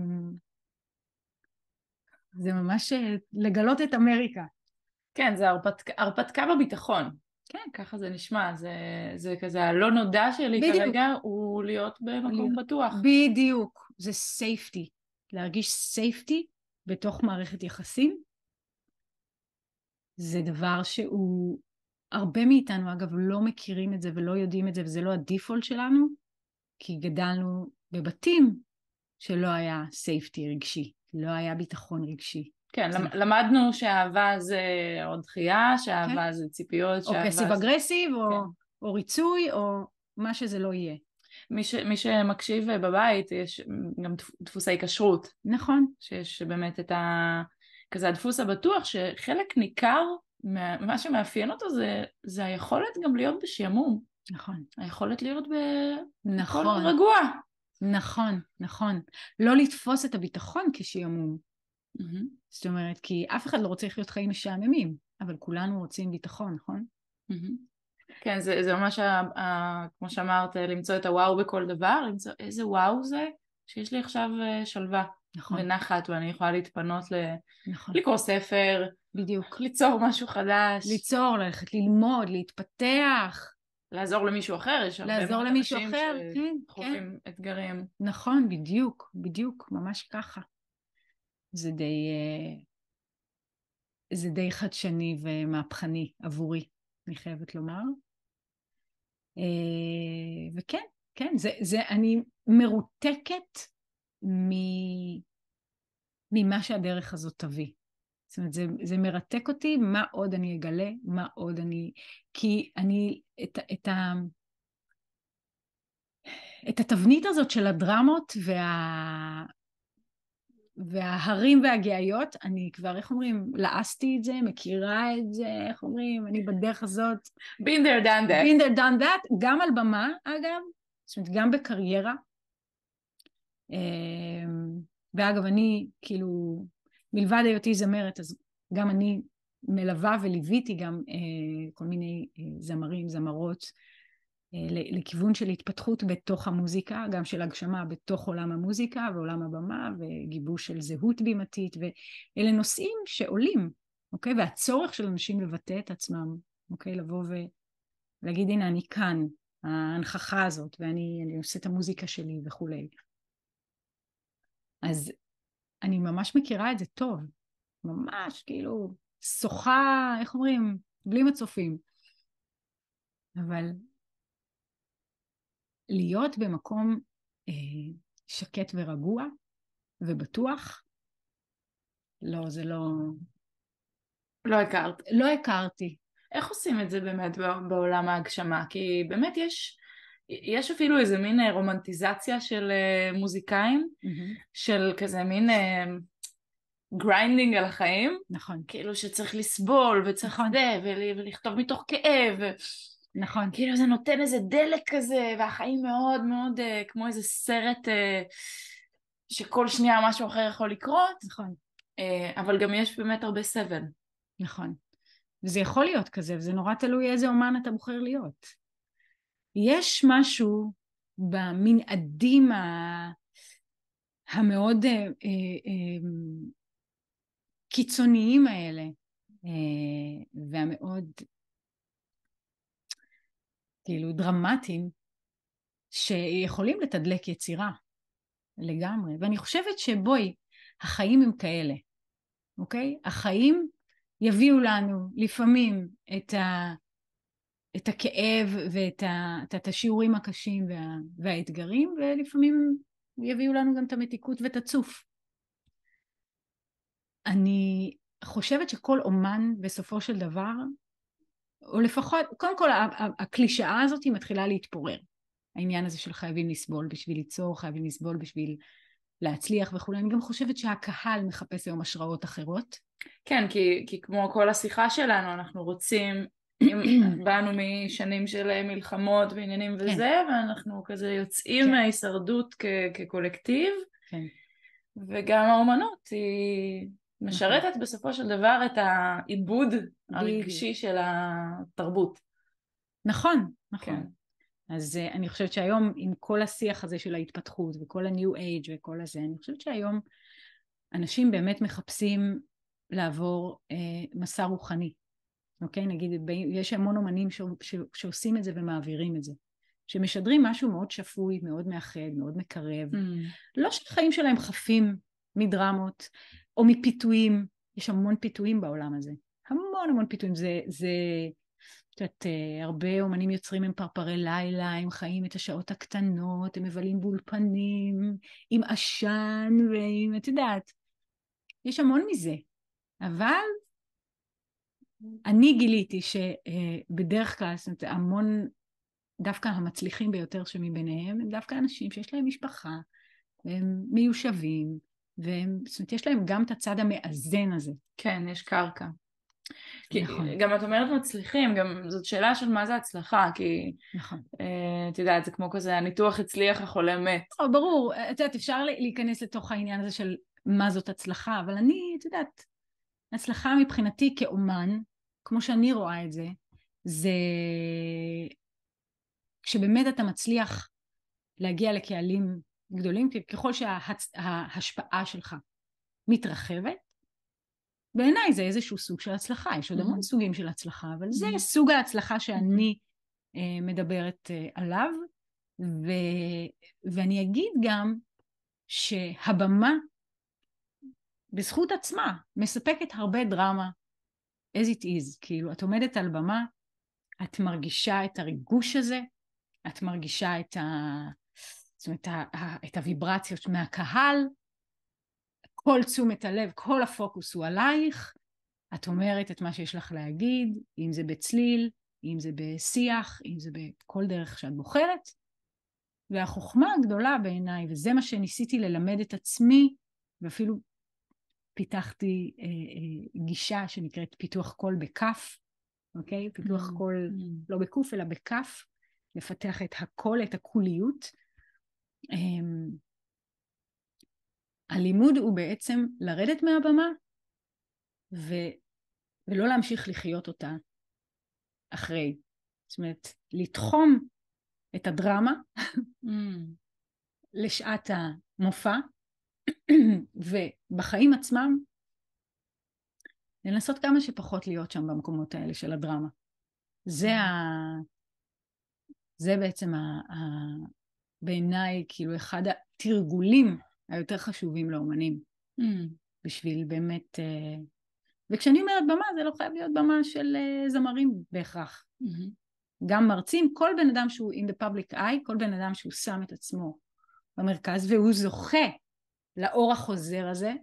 זה ממש לגלות את אמריקה. כן, זה הרפתקה בביטחון. כן, ככה זה נשמע, זה כזה הלא נודע שלי בדיוק. כרגע הוא להיות במקום בטוח. בדיוק, זה safety, להרגיש safety בתוך מערכת יחסים, זה דבר שהוא, הרבה מאיתנו אגב לא מכירים את זה ולא יודעים את זה, וזה לא הדיפולט שלנו, כי גדלנו בבתים שלא היה safety רגשי, לא היה ביטחון רגשי. כן, למדנו שהאהבה זה עוד דחייה, שהאהבה זה ציפיות, או פסיב אגרסיב, או ריצוי, או מה שזה לא יהיה. מי שמקשיב בבית, יש גם דפוסי כשרות. נכון. שיש באמת את כזה הדפוס הבטוח, שחלק ניכר מה שמאפיין אותו זה היכולת גם להיות בשעמום. נכון. היכולת להיות נכון. בכל רגוע. נכון, נכון. לא לתפוס את הביטחון כשעמום. זאת אומרת, כי אף אחד לא רוצה לחיות חיים משעממים, אבל כולנו רוצים ביטחון, נכון? כן, זה ממש, כמו שאמרת, למצוא את הוואו בכל דבר, למצוא איזה וואו זה, שיש לי עכשיו שלווה. נכון. ונחת, ואני יכולה להתפנות נכון. לקרוא ספר, בדיוק. ליצור משהו חדש. ליצור, ללכת ללמוד, להתפתח. לעזור למישהו אחר, יש הרבה מאוד אנשים שחווים אתגרים. נכון, בדיוק, בדיוק, ממש ככה. זה די חדשני ומהפכני עבורי, אני חייבת לומר. וכן, כן, אני מרותקת ממה שהדרך הזאת תביא. זאת אומרת, זה מרתק אותי, מה עוד אני אגלה, מה עוד כי אני, את התבנית הזאת של הדרמות וההרים והגאיות, אני כבר, איך אומרים, לעסתי את זה, מכירה את זה, איך אומרים, אני בדרך הזאת. been there, done that. been there, done that, גם על במה, אגב, זאת אומרת, גם בקריירה. ואגב, אני, כאילו, מלבד היותי זמרת, אז גם אני מלווה וליוויתי גם כל מיני זמרים, זמרות, לכיוון של התפתחות בתוך המוזיקה, גם של הגשמה בתוך עולם המוזיקה ועולם הבמה, וגיבוש של זהות בימתית, ואלה נושאים שעולים, אוקיי? והצורך של אנשים לבטא את עצמם, אוקיי? לבוא ולהגיד, הנה, אני כאן, ההנכחה הזאת, ואני עושה את המוזיקה שלי וכולי. אז אני ממש מכירה את זה טוב, ממש כאילו שוחה, איך אומרים? בלי מצופים. אבל להיות במקום שקט ורגוע ובטוח, לא, זה לא... לא הכרת. לא הכרתי. איך עושים את זה באמת בעולם ההגשמה? כי באמת יש אפילו איזה מין רומנטיזציה של מוזיקאים, של כזה מין גריינדינג על החיים. נכון. כאילו שצריך לסבול וצריך נכון. זה ולכתוב מתוך כאב. נכון. כאילו זה נותן איזה דלק כזה, והחיים מאוד מאוד כמו איזה סרט שכל שנייה משהו אחר יכול לקרות. נכון. אבל גם יש באמת הרבה סבל. נכון. וזה יכול להיות כזה, וזה נורא תלוי איזה אומן אתה בוחר להיות. יש משהו במנעדים המאוד קיצוניים האלה, והמאוד כאילו דרמטיים, שיכולים לתדלק יצירה לגמרי. ואני חושבת שבואי, החיים הם כאלה, אוקיי? החיים יביאו לנו לפעמים את הכאב ואת השיעורים הקשים והאתגרים, ולפעמים יביאו לנו גם את המתיקות ואת הצוף. אני חושבת שכל אומן בסופו של דבר, או לפחות, קודם כל הקלישאה הזאת היא מתחילה להתפורר. העניין הזה של חייבים לסבול בשביל ליצור, חייבים לסבול בשביל להצליח וכו'. אני גם חושבת שהקהל מחפש היום השראות אחרות. כן, כי כמו כל השיחה שלנו, אנחנו רוצים, אם באנו משנים של מלחמות ועניינים וזה, כן. ואנחנו כזה יוצאים כן. מההישרדות כקולקטיב, כן. וגם האומנות היא משרתת נכון. בסופו של דבר את העיבוד הרגשי של התרבות. נכון, נכון. כן. אז אני חושבת שהיום עם כל השיח הזה של ההתפתחות וכל ה-new age וכל הזה, אני חושבת שהיום אנשים באמת מחפשים לעבור מסע רוחני. אוקיי? נגיד, יש המון אומנים שעושים את זה ומעבירים את זה. שמשדרים משהו מאוד שפוי, מאוד מאחד, מאוד מקרב. לא שהחיים שלהם חפים מדרמות או מפיתויים. יש המון פיתויים בעולם הזה. המון המון פיתויים. זה את יודעת, הרבה אומנים יוצרים הם פרפרי לילה, הם חיים את השעות הקטנות, הם מבלים באולפנים, עם עשן ועם, את יודעת, יש המון מזה. אבל אני גיליתי שבדרך כלל, זאת אומרת, המון, דווקא המצליחים ביותר שמביניהם, הם דווקא אנשים שיש להם משפחה, והם מיושבים, זאת אומרת, יש להם גם את הצד המאזן הזה. כן, יש קרקע. נכון. גם את אומרת מצליחים, גם זאת שאלה של מה זה הצלחה, כי נכון. את יודעת, זה כמו כזה, הניתוח הצליח, החולה מת. ברור, את יודעת, אפשר להיכנס לתוך העניין הזה של מה זאת הצלחה, אבל אני, את יודעת, הצלחה מבחינתי כאומן, כמו שאני רואה את זה, זה כשבאמת אתה מצליח להגיע לקהלים גדולים, ככל שההשפעה שלך מתרחבת, בעיניי זה איזשהו סוג של הצלחה, יש עוד המון סוגים של הצלחה, אבל זה סוג ההצלחה שאני מדברת עליו, ואני אגיד גם שהבמה בזכות עצמה מספקת הרבה דרמה, as it is, כאילו את עומדת על במה, את מרגישה את הריגוש הזה, את מרגישה זאת אומרת, את הוויברציות מהקהל, כל תשומת הלב, כל הפוקוס הוא עלייך, את אומרת את מה שיש לך להגיד, אם זה בצליל, אם זה בשיח, אם זה בכל דרך שאת בוחרת, והחוכמה הגדולה בעיניי, וזה מה שניסיתי ללמד את עצמי, ואפילו פיתחתי גישה שנקראת פיתוח קול בכף, אוקיי? פיתוח קול לא בקוף אלא בכף, לפתח את הקול, את הקוליות. הלימוד הוא בעצם לרדת מהבמה, ולא להמשיך לחיות אותה אחרי. זאת אומרת, לתחום את הדרמה Mm. לשעת המופע, ובחיים עצמם לנסות כמה שפחות להיות שם במקומות האלה של הדרמה. זה בעצם בעיניי כאילו אחד התרגולים היותר חשובים לאומנים, בשביל באמת, וכשאני אומרת במה, זה לא חייב להיות במה של זמרים בהכרח. גם מרצים, כל בן אדם שהוא in the public eye, כל בן אדם שהוא שם את עצמו במרכז, והוא זוכה לאור החוזר הזה,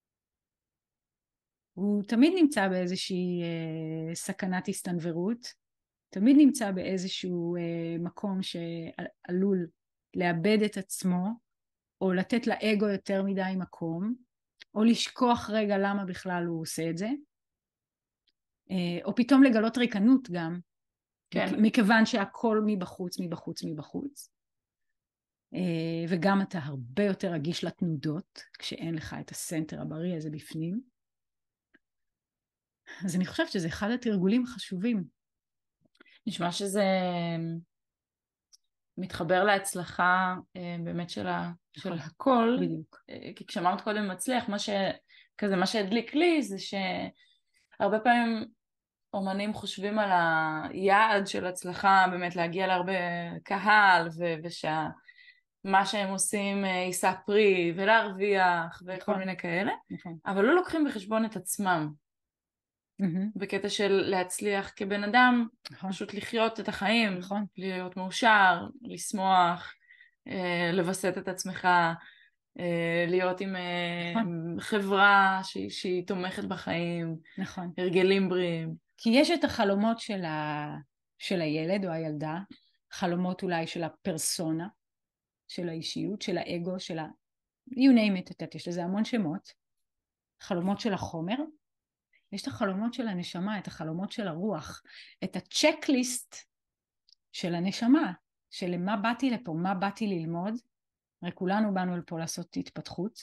הוא תמיד נמצא באיזושהי סכנת הסתנוורות, תמיד נמצא באיזשהו מקום שעלול לאבד את עצמו, או לתת לאגו יותר מדי מקום, או לשכוח רגע למה בכלל הוא עושה את זה, או פתאום לגלות ריקנות גם, כן. מכיוון שהכל מבחוץ, מבחוץ, מבחוץ. וגם אתה הרבה יותר רגיש לתנודות, כשאין לך את הסנטר הבריא הזה בפנים. אז אני חושבת שזה אחד התרגולים חשובים. נשמע שזה מתחבר להצלחה באמת של הכל. בדיוק. כי כשאמרת קודם מצליח, מה שהדליק לי זה שהרבה פעמים אומנים חושבים על היעד של הצלחה, באמת להגיע להרבה קהל, ושמה שהם עושים יישא פרי ולהרוויח וכל מיני כאלה, אבל לא לוקחים בחשבון את עצמם. בקטע של להצליח כבן אדם, פשוט לחיות את החיים, להיות מאושר, לשמוח, לבסט את עצמך, להיות עם חברה שהיא תומכת בחיים, הרגלים בריאים. כי יש את החלומות של הילד או הילדה, חלומות אולי של הפרסונה, של האישיות, של האגו, של you name it, יש לזה המון שמות, חלומות של החומר, יש את החלומות של הנשמה, את החלומות של הרוח, את הצ'קליסט של הנשמה, של מה באתי לפה, מה באתי ללמוד, הרי כולנו באנו לפה לעשות התפתחות,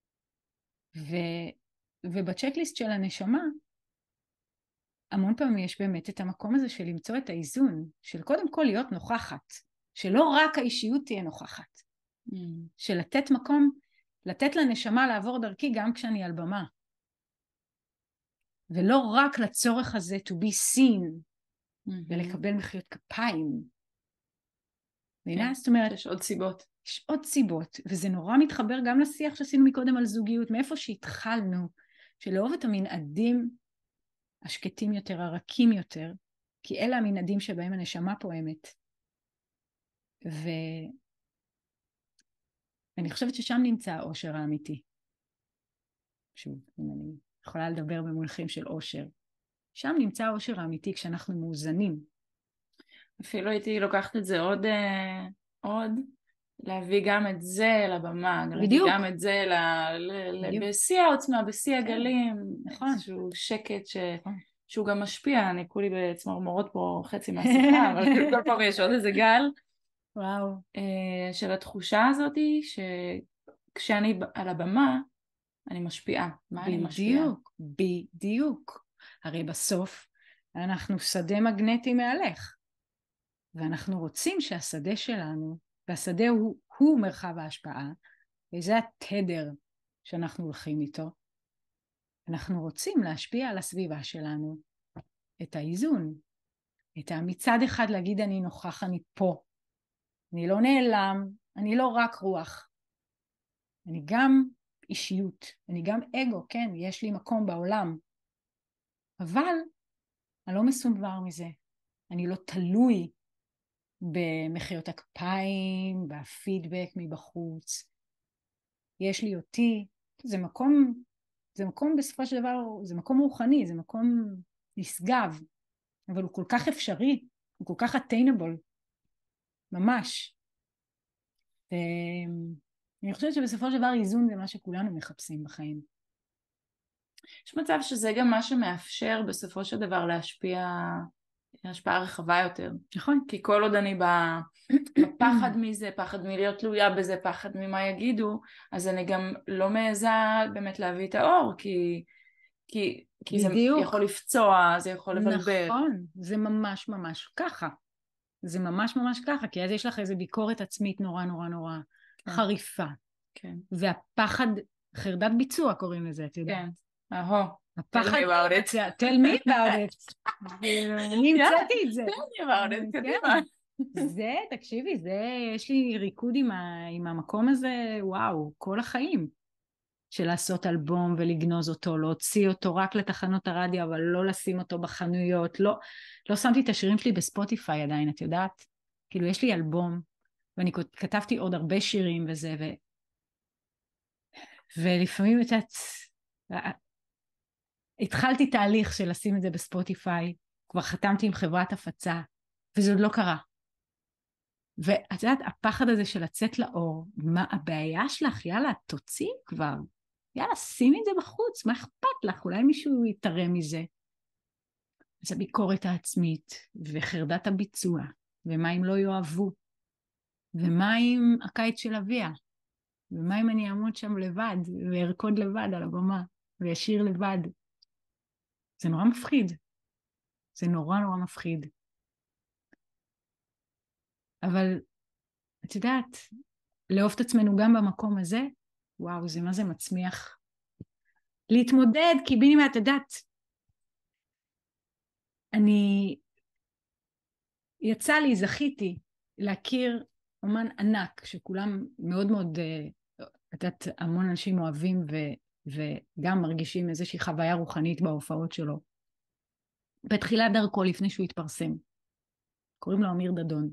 ובצ'קליסט של הנשמה, המון פעמים יש באמת את המקום הזה של למצוא את האיזון, של קודם כל להיות נוכחת, שלא רק האישיות תהיה נוכחת, של לתת מקום, לתת לנשמה לעבור דרכי גם כשאני על במה, ולא רק לצורך הזה to be seen, ולקבל מחיאות כפיים. זאת אומרת, יש עוד סיבות. יש עוד סיבות, וזה נורא מתחבר גם לשיח שעשינו מקודם על זוגיות, מאיפה שהתחלנו, שלאהוב את המנעדים השקטים יותר, הרכים יותר, כי אלה המנעדים שבהם הנשמה פועמת. ואני חושבת ששם נמצא האושר האמיתי. שוב, אם אני יכולה לדבר במונחים של אושר. שם נמצא האושר האמיתי כשאנחנו מאוזנים. אפילו הייתי לוקחת את זה עוד, להביא גם את זה לבמה, בדיוק. גם את זה בשיא העוצמה, בשיא הגלים, נכון. איזשהו שקט שהוא גם משפיע, אני כולי בצמרמורות פה חצי מהשיחה, אבל כל פעם יש עוד איזה גל. וואו. של התחושה הזאת שכשאני על הבמה, אני משפיעה. מה אני משפיעה? בדיוק. הרי בסוף אנחנו שדה מגנטי מהלך, ואנחנו רוצים שהשדה שלנו, והשדה הוא מרחב ההשפעה, וזה התדר שאנחנו הולכים איתו, אנחנו רוצים להשפיע על הסביבה שלנו, את האיזון, מצד אחד להגיד אני נוכח, אני פה, אני לא נעלם, אני לא רק רוח, אני גם אישיות, אני גם אגו, כן, יש לי מקום בעולם, אבל אני לא מסונבר מזה, אני לא תלוי במחיאות הכפיים, בפידבק מבחוץ, יש לי אותי, זה מקום בסופו של דבר, זה מקום רוחני, זה מקום נשגב, אבל הוא כל כך אפשרי, הוא כל כך attainable, ממש. אני חושבת שבסופו של דבר איזון זה מה שכולנו מחפשים בחיים. יש מצב שזה גם מה שמאפשר בסופו של דבר להשפיע השפעה רחבה יותר. נכון. כי כל עוד אני בפחד מזה, פחד מלהיות תלויה בזה, פחד ממה יגידו, אז אני גם לא מעזה באמת להביא את האור, כי זה יכול לפצוע, זה יכול לבלבל. נכון, זה ממש ממש ככה. זה ממש ממש ככה, כי אז יש לך איזו ביקורת עצמית נורא נורא נורא כן. חריפה. כן. והפחד, חרדת ביצוע קוראים לזה, את יודעת. כן. אהו. הפחד, tell me about it. tell me about it. אני המצאתי את זה. tell me about it, כן. קדימה. זה, תקשיבי, זה, יש לי ריקוד עם המקום הזה, וואו, כל החיים. של לעשות אלבום ולגנוז אותו, להוציא אותו רק לתחנות הרדיו, אבל לא לשים אותו בחנויות, לא שמתי את השירים שלי בספוטיפיי עדיין, את יודעת? כאילו, יש לי אלבום, ואני כתבתי עוד הרבה שירים וזה, ולפעמים את התחלתי תהליך של לשים את זה בספוטיפיי, כבר חתמתי עם חברת הפצה, וזה עוד לא קרה. ואת יודעת, הפחד הזה של לצאת לאור, מה הבעיה שלך? יאללה, תוציא כבר. יאללה, שימי את זה בחוץ, מה אכפת לך? אולי מישהו יתרם מזה. אז הביקורת העצמית, וחרדת הביצוע, ומה אם לא יאהבו, ומה אם הקיץ של אביה, ומה אם אני אעמוד שם לבד, וארקוד לבד על הבמה, וישיר לבד. זה נורא מפחיד. זה נורא נורא מפחיד. אבל, את יודעת, לאהוב את עצמנו גם במקום הזה, וואו, זה מה זה מצמיח. להתמודד, כי בינימה, את יודעת, יצא לי, זכיתי, להכיר אומן ענק, שכולם מאוד מאוד, את יודעת, המון אנשים אוהבים, וגם מרגישים איזושהי חוויה רוחנית בהופעות שלו. בתחילת דרכו, לפני שהוא התפרסם. קוראים לו אמיר דדון.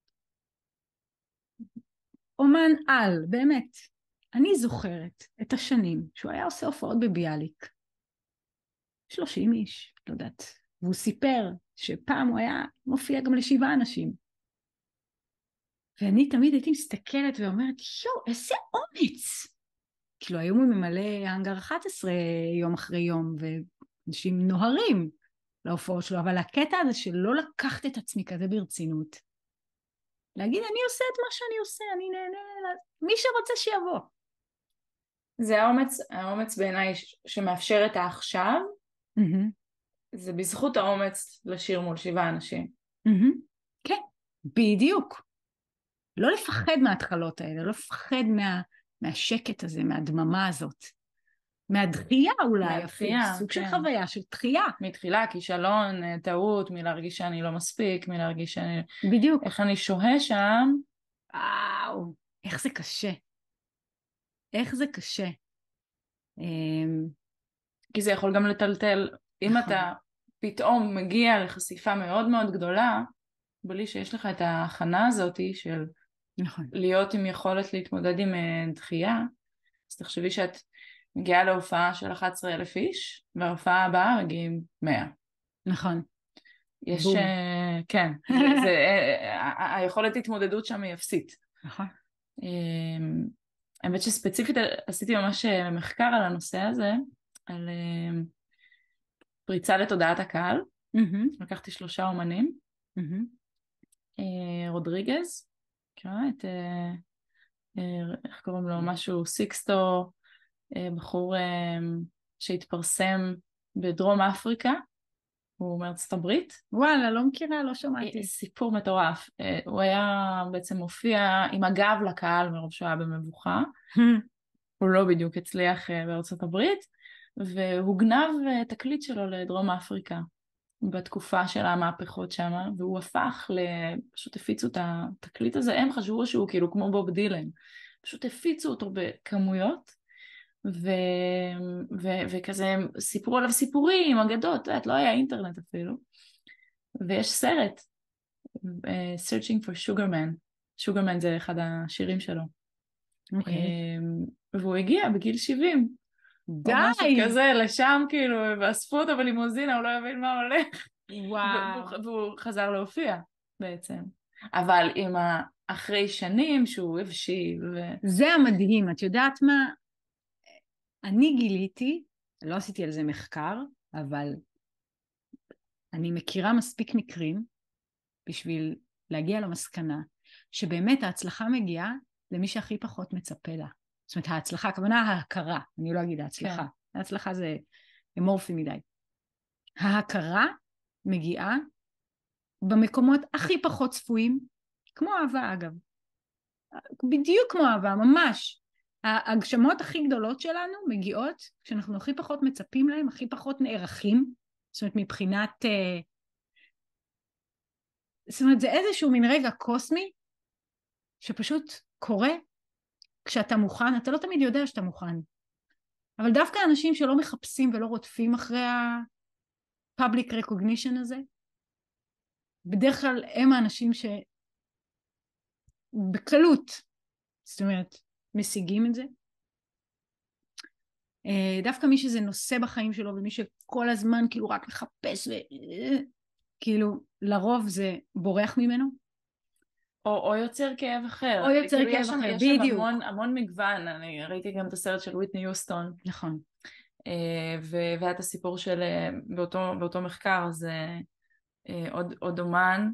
אומן על, באמת. אני זוכרת את השנים שהוא היה עושה הופעות בביאליק. 30 איש, לא יודעת. והוא סיפר שפעם הוא היה מופיע גם ל7 אנשים. ואני תמיד הייתי מסתכלת ואומרת, איזה אומץ! כאילו היום הוא ממלא האנגר 11 יום אחרי יום, ואנשים נוהרים להופעות שלו, אבל הקטע הזה שלא לקחת את עצמי כזה ברצינות, להגיד, אני עושה את מה שאני עושה, אני נהנה, מי שרוצה שיבוא. זה האומץ בעיניי שמאפשר את העכשיו, זה בזכות האומץ לשיר מול 7 אנשים. כן, בדיוק. לא לפחד מההתחלות האלה, לא לפחד מהשקט הזה, מהדממה הזאת. מהדחייה אולי, סוג של חוויה של דחייה. מתחילה, כישלון, טעות, מלהרגיש שאני לא מספיק, מלהרגיש שאני... בדיוק. איך אני שוהה שם. וואו, איך זה קשה. איך זה קשה. כי זה יכול גם לטלטל, אם אתה פתאום מגיע לחשיפה מאוד מאוד גדולה, בלי שיש לך את ההכנה הזאת של להיות עם יכולת להתמודד עם דחייה, אז תחשבי שאת מגיעה להופעה של 11,000 איש, וההופעה הבאה מגיעים 100. נכון. יש, כן, היכולת התמודדות שם היא אפסית. נכון. האמת שספציפית עשיתי ממש מחקר על הנושא הזה, על פריצה לתודעת הקהל. לקחתי 3 אומנים. רודריגז, את, איך קוראים לו, משהו סיקסטו, בחור שהתפרסם בדרום אפריקה, הוא מארצות הברית. וואלה, לא מכירה, לא שמעתי. סיפור מטורף. הוא היה בעצם מופיע עם הגב לקהל מרוב שהוא היה במבוכה. הוא לא בדיוק הצליח בארצות הברית, והוא גנב תקליט שלו לדרום אפריקה בתקופה של המהפכות שם, והוא הפך פשוט הפיצו את התקליט הזה, הם חשבו שהוא כאילו כמו בוב דילן, פשוט הפיצו אותו בכמויות, וכזה סיפרו עליו סיפורים, אגדות, לא היה אינטרנט אפילו, ויש סרט, Searching for Sugar Man, Sugar Man זה אחד השירים שלו, והוא הגיע בגיל 70, די! או משהו כזה, לשם כאילו, ואספו אותו בלימוזינה, הוא לא הבין מה הולך, והוא חזר להופיע בעצם, אבל עם אחרי שנים שהוא הבשיל. זה המדהים, את יודעת מה? אני גיליתי, לא עשיתי על זה מחקר, אבל אני מכירה מספיק מקרים בשביל להגיע למסקנה, שבאמת ההצלחה מגיעה למי שהכי פחות מצפה לה. זאת אומרת, ההצלחה, הכוונה ההכרה, אני לא אגיד ההצלחה, כן. ההצלחה זה אמורפי מדי. ההכרה מגיעה במקומות הכי פחות צפויים, כמו אהבה אגב, בדיוק כמו אהבה, ממש. ההגשמות הכי גדולות שלנו מגיעות כשאנחנו הכי פחות מצפים להם, הכי פחות נערכים, זאת אומרת מבחינת, זאת אומרת זה איזשהו מין רגע קוסמי, שפשוט קורה כשאתה מוכן, אתה לא תמיד יודע שאתה מוכן, אבל דווקא אנשים שלא מחפשים ולא רודפים אחרי ה-public recognition הזה, בדרך כלל הם האנשים שבקלות, זאת אומרת, משיגים את זה. דווקא מי שזה נושא בחיים שלו, ומי שכל הזמן כאילו רק מחפש, כאילו לרוב זה בורח ממנו. או יוצר כאב אחר. או יוצר כאילו כאב אחר, יש שם בדיוק. המון מגוון, אני ראיתי גם את הסרט של וויטני יוסטון. נכון. והיה את הסיפור של, באותו מחקר, זה עוד אומן,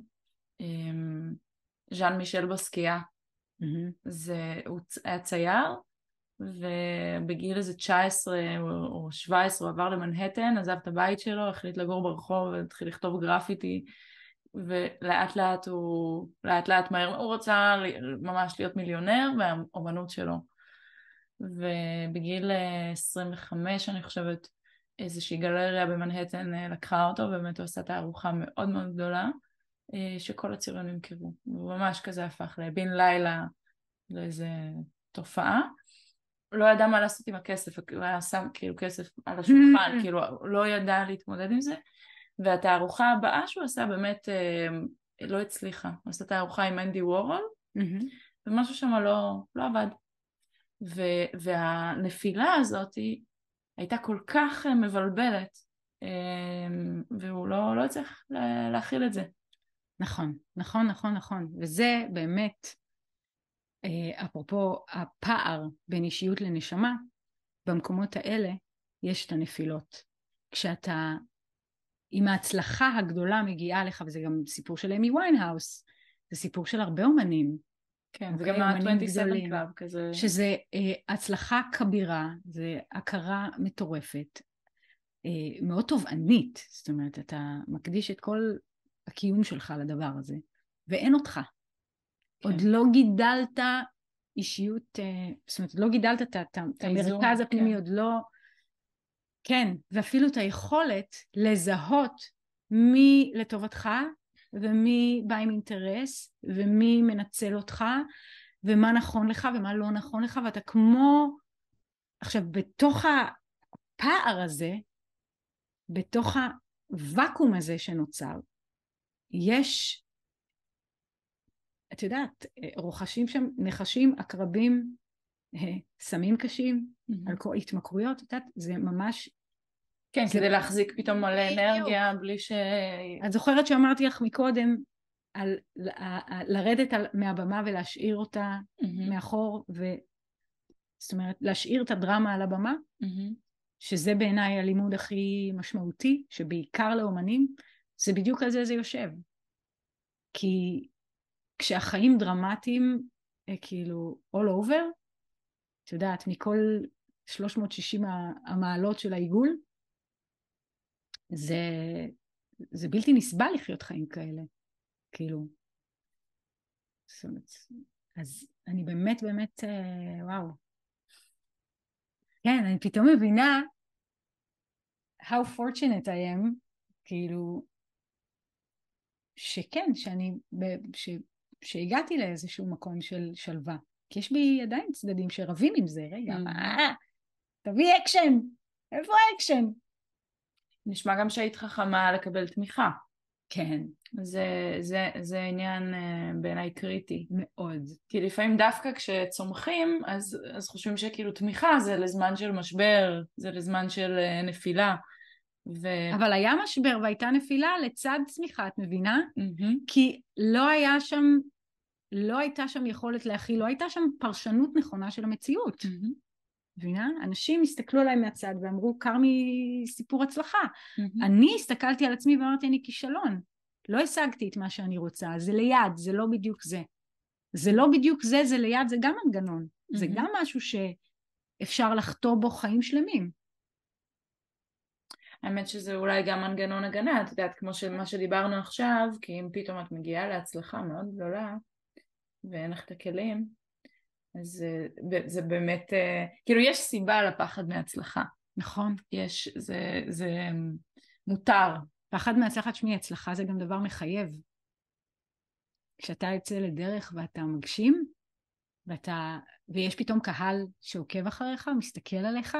ז'אן מישל בסקיה, הוא היה צייר, ובגיל איזה 19 או 17 הוא עבר למנהטן, עזב את הבית שלו, החליט לגור ברחוב והתחיל לכתוב גרפיטי, ולאט לאט מהר הוא רצה ממש להיות מיליונר והאומנות שלו. ובגיל 25 אני חושבת איזושהי גלריה במנהטן לקחה אותו, ובאמת הוא עשה תערוכה מאוד מאוד גדולה, שכל הציורים נמכרו. הוא ממש כזה הפך לבין לילה לאיזה תופעה. לא ידע מה לעשות עם הכסף, הוא היה שם כאילו כסף על השולחן, כאילו לא ידע להתמודד עם זה, והתערוכה הבאה שהוא עשה באמת לא הצליחה. הוא עשה תערוכה עם אנדי וורול, ומשהו שם לא עבד. והנפילה הזאת הייתה כל כך מבלבלת, והוא לא צריך להכיל את זה. נכון, נכון, נכון, נכון. וזה באמת, אפרופו הפער בין אישיות לנשמה, במקומות האלה יש את הנפילות. כשאתה, עם ההצלחה הגדולה מגיעה לך, וזה גם סיפור של אמי ויינהאוס, זה סיפור של הרבה אומנים. כן, זה גם ה-27 Club כזה. שזה הצלחה כבירה, זה הכרה מטורפת, מאוד תובענית, זאת אומרת, אתה מקדיש את כל הקיום שלך לדבר הזה, ואין אותך. כן. עוד לא גידלת אישיות, זאת אומרת, לא גידלת את המרכז הפנימי, כן. עוד לא, כן, ואפילו את היכולת לזהות מי לטובתך, ומי בא עם אינטרס, ומי מנצל אותך, ומה נכון לך ומה לא נכון לך, ואתה כמו, עכשיו בתוך הפער הזה, בתוך הוואקום הזה שנוצר, יש, את יודעת, רוחשים שם נחשים, עקרבים, סמים קשים, התמכרויות, את יודעת, זה ממש... כן, זה... כדי להחזיק פתאום מלא אנרגיה, בלי ש... את זוכרת שאמרתי לך מקודם, על לרדת מהבמה ולהשאיר אותה מאחור, זאת אומרת, להשאיר את הדרמה על הבמה, שזה בעיניי הלימוד הכי משמעותי, שבעיקר לאומנים, זה בדיוק על זה יושב. כי כשהחיים דרמטיים, כאילו, all over, את יודעת, מכל 360 המעלות של העיגול, זה בלתי נסבל לחיות חיים כאלה. כאילו, זאת אומרת, אז אני באמת, וואו. כן, אני פתאום מבינה how fortunate I am, כאילו, שכן, שהגעתי לאיזשהו מקום של שלווה, כי יש בי עדיין צדדים שרבים עם זה, רגע, תביא אקשן, איפה אקשן? נשמע גם שהיית חכמה לקבל תמיכה. כן. זה עניין בעיניי קריטי. מאוד. כי לפעמים דווקא כשצומחים, אז חושבים שכאילו תמיכה זה לזמן של משבר, זה לזמן של נפילה. אבל היה משבר והייתה נפילה לצד צמיחה, את מבינה? כי לא הייתה שם יכולת להכיל, לא הייתה שם פרשנות נכונה של המציאות. מבינה? אנשים הסתכלו עליי מהצד ואמרו, קרמי סיפור הצלחה. אני הסתכלתי על עצמי ואמרתי, אני כישלון. לא השגתי את מה שאני רוצה, זה ליד, זה לא בדיוק זה. זה לא בדיוק זה, זה ליד, זה גם מנגנון. זה גם משהו שאפשר לחתור בו חיים שלמים. האמת שזה אולי גם מנגנון הגנה, את יודעת, כמו מה שדיברנו עכשיו, כי אם פתאום את מגיעה להצלחה מאוד גדולה, ואין לך את הכלים, אז זה באמת, כאילו יש סיבה לפחד מהצלחה. נכון. זה מותר. פחד מהצלחה, תשמעי, הצלחה זה גם דבר מחייב. כשאתה יוצא לדרך ואתה מגשים, ויש פתאום קהל שעוקב אחריך, מסתכל עליך,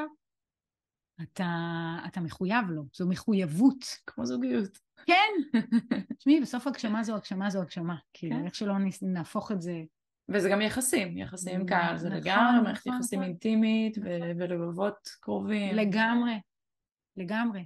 אתה מחויב לו, זו מחויבות. כמו זוגיות. כן. תשמעי, בסוף הגשמה זו הגשמה זו הגשמה. כאילו, כן. איך שלא נהפוך את זה. וזה גם יחסים עם קהל, זה נכון, לגמרי מערכת נכון, יחסים נכון. אינטימית ולבבות קרובים. לגמרי.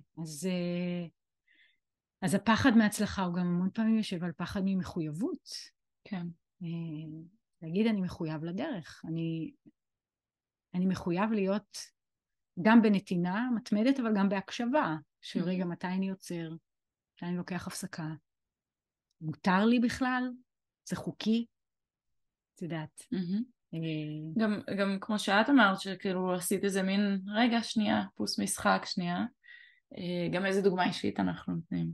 אז הפחד מהצלחה הוא גם המון פעמים יושב על פחד ממחויבות. כן. להגיד, אני מחויב לדרך. אני מחויב להיות גם בנתינה מתמדת, אבל גם בהקשבה, של רגע מתי אני יוצר, מתי אני לוקח הפסקה. מותר לי בכלל? זה חוקי? את יודעת. גם כמו שאת אמרת, שכאילו עשית איזה מין רגע שנייה, פוס משחק שנייה, גם איזה דוגמה אישית אנחנו נותנים.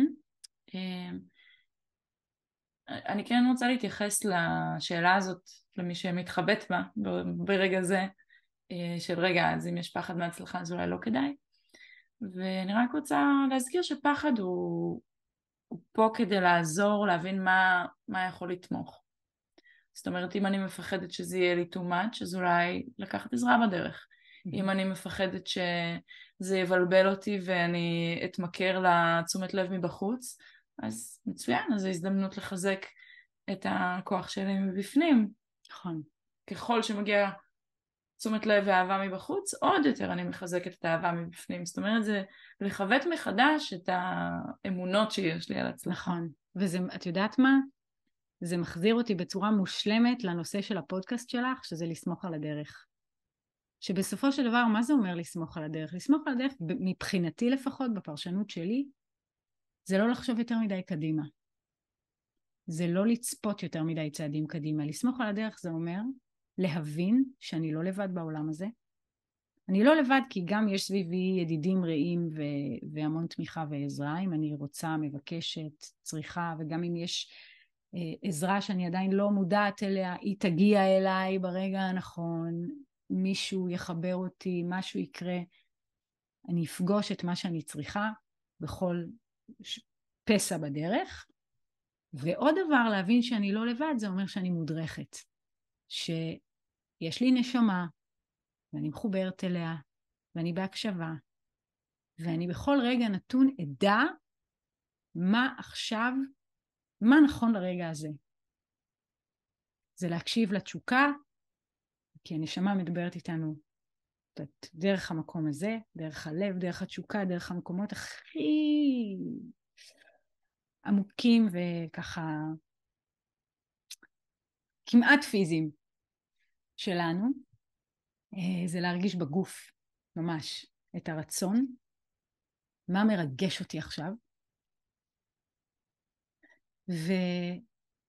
אני כן רוצה להתייחס לשאלה הזאת, למי שמתחבט בה ברגע זה, של רגע, אז אם יש פחד מהצלחה אז אולי לא כדאי. ואני רק רוצה להזכיר שפחד הוא פה כדי לעזור, להבין מה יכול לתמוך. זאת אומרת, אם אני מפחדת שזה יהיה לי too much, אז אולי לקחת עזרה בדרך. אם אני מפחדת שזה יבלבל אותי ואני אתמכר לתשומת לב מבחוץ, אז מצוין, אז זו הזדמנות לחזק את הכוח שלי מבפנים. נכון. ככל שמגיע תשומת לב ואהבה מבחוץ, עוד יותר אני מחזקת את האהבה מבפנים. זאת אומרת, זה לחוות מחדש את האמונות שיש לי על הצלחה. נכון. וזה, את יודעת מה? זה מחזיר אותי בצורה מושלמת לנושא של הפודקאסט שלך, שזה לסמוך על הדרך. שבסופו של דבר, מה זה אומר לסמוך על הדרך? לסמוך על הדרך, מבחינתי לפחות, בפרשנות שלי, זה לא לחשוב יותר מדי קדימה. זה לא לצפות יותר מדי צעדים קדימה. לסמוך על הדרך זה אומר להבין שאני לא לבד בעולם הזה. אני לא לבד כי גם יש סביבי ידידים רעים והמון תמיכה ועזרה. אם אני רוצה, מבקשת, צריכה, וגם אם יש עזרה שאני עדיין לא מודעת אליה, היא תגיע אליי ברגע הנכון, מישהו יחבר אותי, משהו יקרה, אני אפגוש את מה שאני צריכה בכל פסע בדרך. ועוד דבר, להבין שאני לא לבד, זה אומר שאני מודרכת. שיש לי נשמה, ואני מחוברת אליה, ואני בהקשבה, ואני בכל רגע נתון אדע מה עכשיו, מה נכון לרגע הזה. זה להקשיב לתשוקה, כי הנשמה מדברת איתנו דרך המקום הזה, דרך הלב, דרך התשוקה, דרך המקומות הכי עמוקים וככה כמעט פיזיים שלנו. זה להרגיש בגוף ממש את הרצון, מה מרגש אותי עכשיו, וזה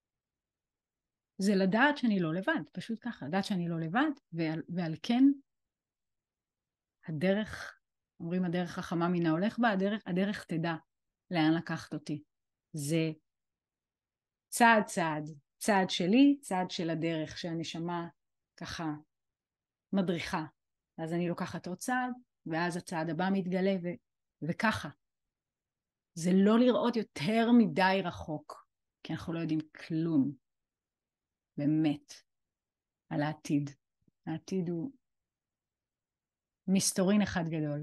לדעת שאני לא לבד, פשוט ככה, לדעת שאני לא לבד, ועל כן הדרך, אומרים הדרך חכמה מן ההולך בה, הדרך תדע לאן לקחת אותי. זה צעד צעד, צעד שלי, צעד של הדרך, שהנשמה ככה מדריכה. אז אני לוקחת עוד צעד, ואז הצעד הבא מתגלה, וככה. זה לא לראות יותר מדי רחוק, כי אנחנו לא יודעים כלום, באמת, על העתיד. העתיד הוא מסתורין אחד גדול.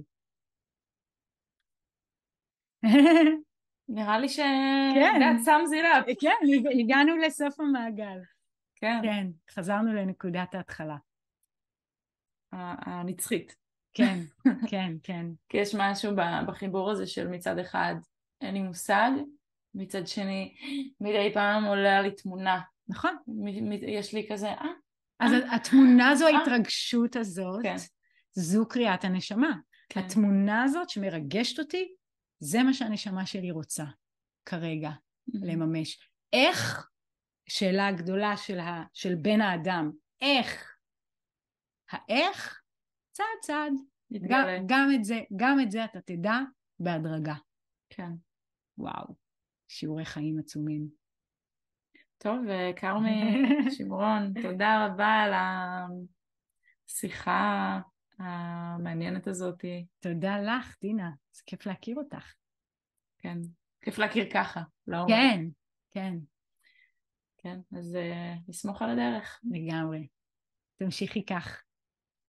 נראה לי כן. that sums it up. כן, הגענו לסוף המעגל. כן. כן, חזרנו לנקודת ההתחלה. הנצחית. כן, כן, כן. כי יש משהו בחיבור הזה של מצד אחד אין לי מושג, מצד שני מדי פעם עולה לי תמונה. נכון. יש לי כזה, אז התמונה זו, ההתרגשות הזאת, כן. זו קריאת הנשמה. כן. התמונה הזאת שמרגשת אותי, זה מה שהנשמה שלי רוצה כרגע לממש. איך? שאלה גדולה של בן האדם. איך? האיך? צעד צעד. גם את זה אתה תדע בהדרגה. כן. וואו, שיעורי חיים עצומים. טוב, כרמי שמרון, תודה רבה על השיחה המעניינת הזאת. תודה לך, דינה, זה כיף להכיר אותך. כן, כיף להכיר ככה, לא? כן, כן. כן, אז נסמוך על הדרך. לגמרי. תמשיכי כך.